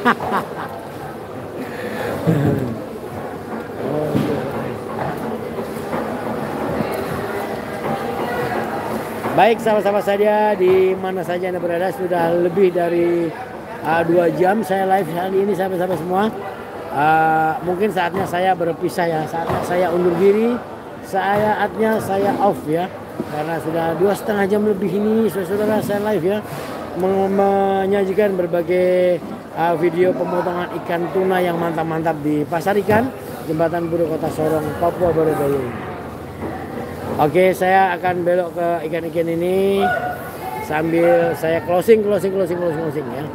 Baik, sahabat-sahabat saya di mana saja Anda berada, sudah lebih dari uh, dua jam saya live hari ini sahabat-sahabat semua. Uh, mungkin saatnya saya berpisah ya, saatnya saya undur diri. Saatnya saya off ya, karena sudah dua setengah jam lebih ini saudara saya live ya, menyajikan berbagai uh, video pemotongan ikan tuna yang mantap-mantap di pasar ikan Jembatan Buru Kota Sorong, Papua Barat Daya. Oke, saya akan belok ke ikan-ikan ini sambil saya closing, closing, closing, closing, closing ya.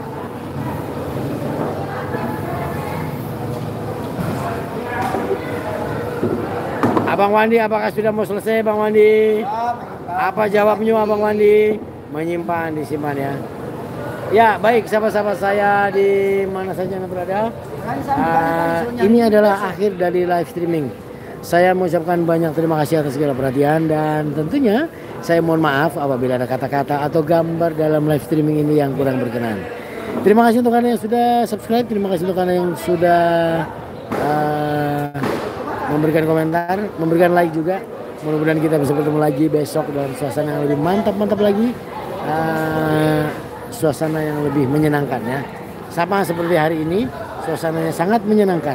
Abang Wandi, apakah sudah mau selesai Bang Wandi? Apa jawabnya Abang Wandi? Menyimpan, disimpan ya. Ya, baik sahabat-sahabat saya di mana saja Anda berada. Uh, ini adalah akhir dari live streaming. Saya mengucapkan banyak terima kasih atas segala perhatian dan tentunya saya mohon maaf apabila ada kata-kata atau gambar dalam live streaming ini yang kurang berkenan. Terima kasih untuk Anda yang sudah subscribe, terima kasih untuk Anda yang sudah uh, memberikan komentar, memberikan like juga. Mudah-mudahan kita bisa bertemu lagi besok dalam suasana yang lebih mantap-mantap lagi, uh, suasana yang lebih menyenangkan ya. Sama seperti hari ini, suasananya sangat menyenangkan.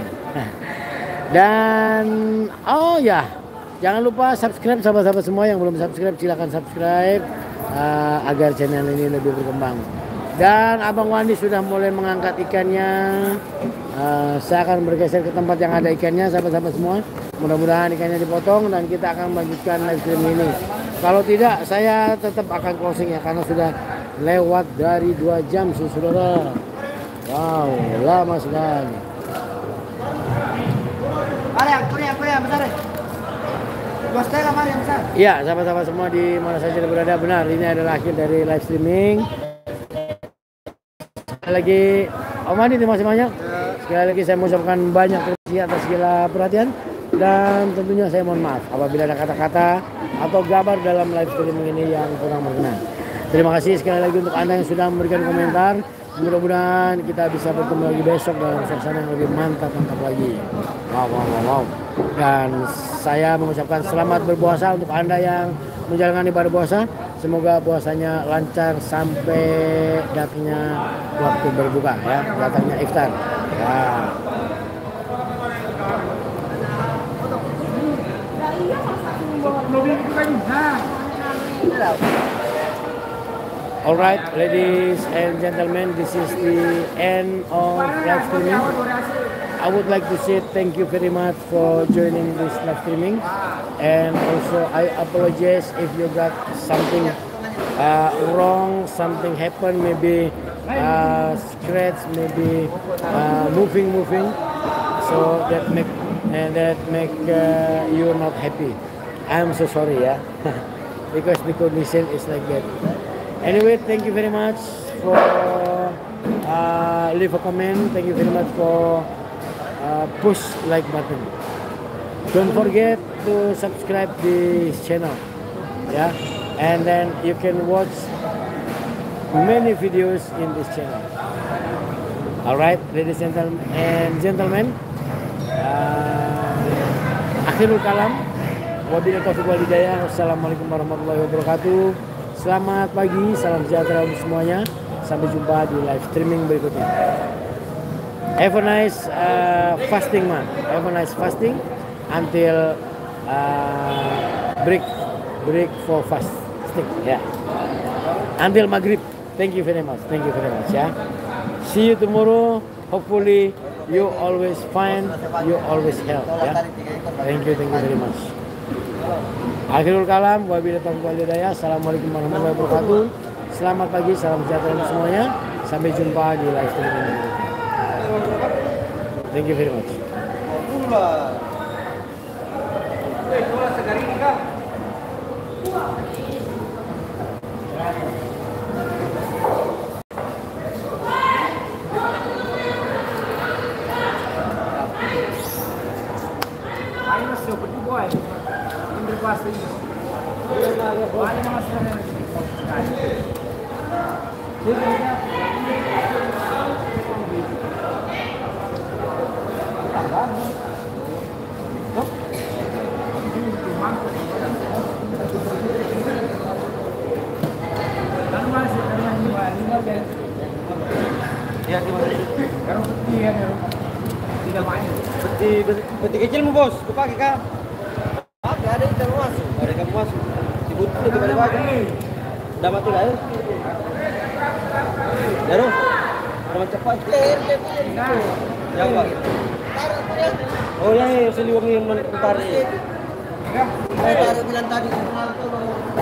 Dan oh ya, jangan lupa subscribe sahabat-sahabat semua yang belum subscribe, silakan subscribe uh, agar channel ini lebih berkembang. Dan Abang Wandi sudah mulai mengangkat ikannya. Uh, saya akan bergeser ke tempat yang ada ikannya, sahabat-sahabat semua. Mudah-mudahan ikannya dipotong dan kita akan melanjutkan live stream ini. Kalau tidak, saya tetap akan closing ya karena sudah lewat dari dua jam, saudara. Wow, lama sekali. Maria, Korea, Korea, bentar. Dua setengah Maria, besar. Iya, sahabat-sahabat semua di mana saja berada, benar. Ini adalah akhir dari live streaming. Sekali lagi, Om Andi, terima kasih banyak. Sekali lagi saya mengucapkan banyak terima kasih atas segala perhatian. Dan tentunya saya mohon maaf apabila ada kata-kata atau gambar dalam live streaming ini yang kurang berkenan. Terima kasih sekali lagi untuk Anda yang sudah memberikan komentar. Mudah-mudahan kita bisa bertemu lagi besok dalam suasana yang lebih mantap-mantap lagi. Wow, wow, wow, wow. Dan saya mengucapkan selamat berpuasa untuk Anda yang menjalankan ibadah puasa. Semoga puasanya lancar sampai datangnya waktu berbuka ya, datangnya iftar. Ya. Alright, ladies and gentlemen, this is the end of live streaming. I would like to say thank you very much for joining this live streaming, and also I apologize if you got something uh, wrong, something happened, maybe uh, scratch, maybe uh, moving, moving, so that make and that make uh, you not happy. I'm so sorry, yeah, because the condition is like that. Anyway, thank you very much for uh, leave a comment. Thank you very much for uh, push like button. Don't forget to subscribe this channel, yeah, and then you can watch many videos in this channel. All right, ladies and gentlemen, uh, akhirul kalam. Wabillahi taufiq wal hidayah. Wassalamualaikum warahmatullahi wabarakatuh. Selamat pagi, salam sejahtera untuk semuanya. Sampai jumpa di live streaming berikutnya. Have a nice uh, fasting man. Have a nice fasting until uh, break break for fasting. Yeah. Until maghrib. Thank you very much. Thank you very much. Yeah. See you tomorrow. Hopefully you always find, you always help. Yeah. Thank you. Thank you very much. Akhirul kalam, wabillahi taufiq wal hidayah. Assalamualaikum warahmatullahi wabarakatuh. Selamat pagi, salam sejahtera untuk semuanya. Sampai jumpa di live streaming. Thank you very much. Ya, terima kasih. Kalau peti ya, tidak main. Peti, peti kecil mu bos, ku pakai kah? Apa ada ikan masuk? Ada ikan masuk. Dibutuh itu pada pagi. Udah mati lah ya? Daru, udah cepat. Ya pak. Oh ya, ya, seliwangi yang menarik. Ya, saya taruh bilang tadi.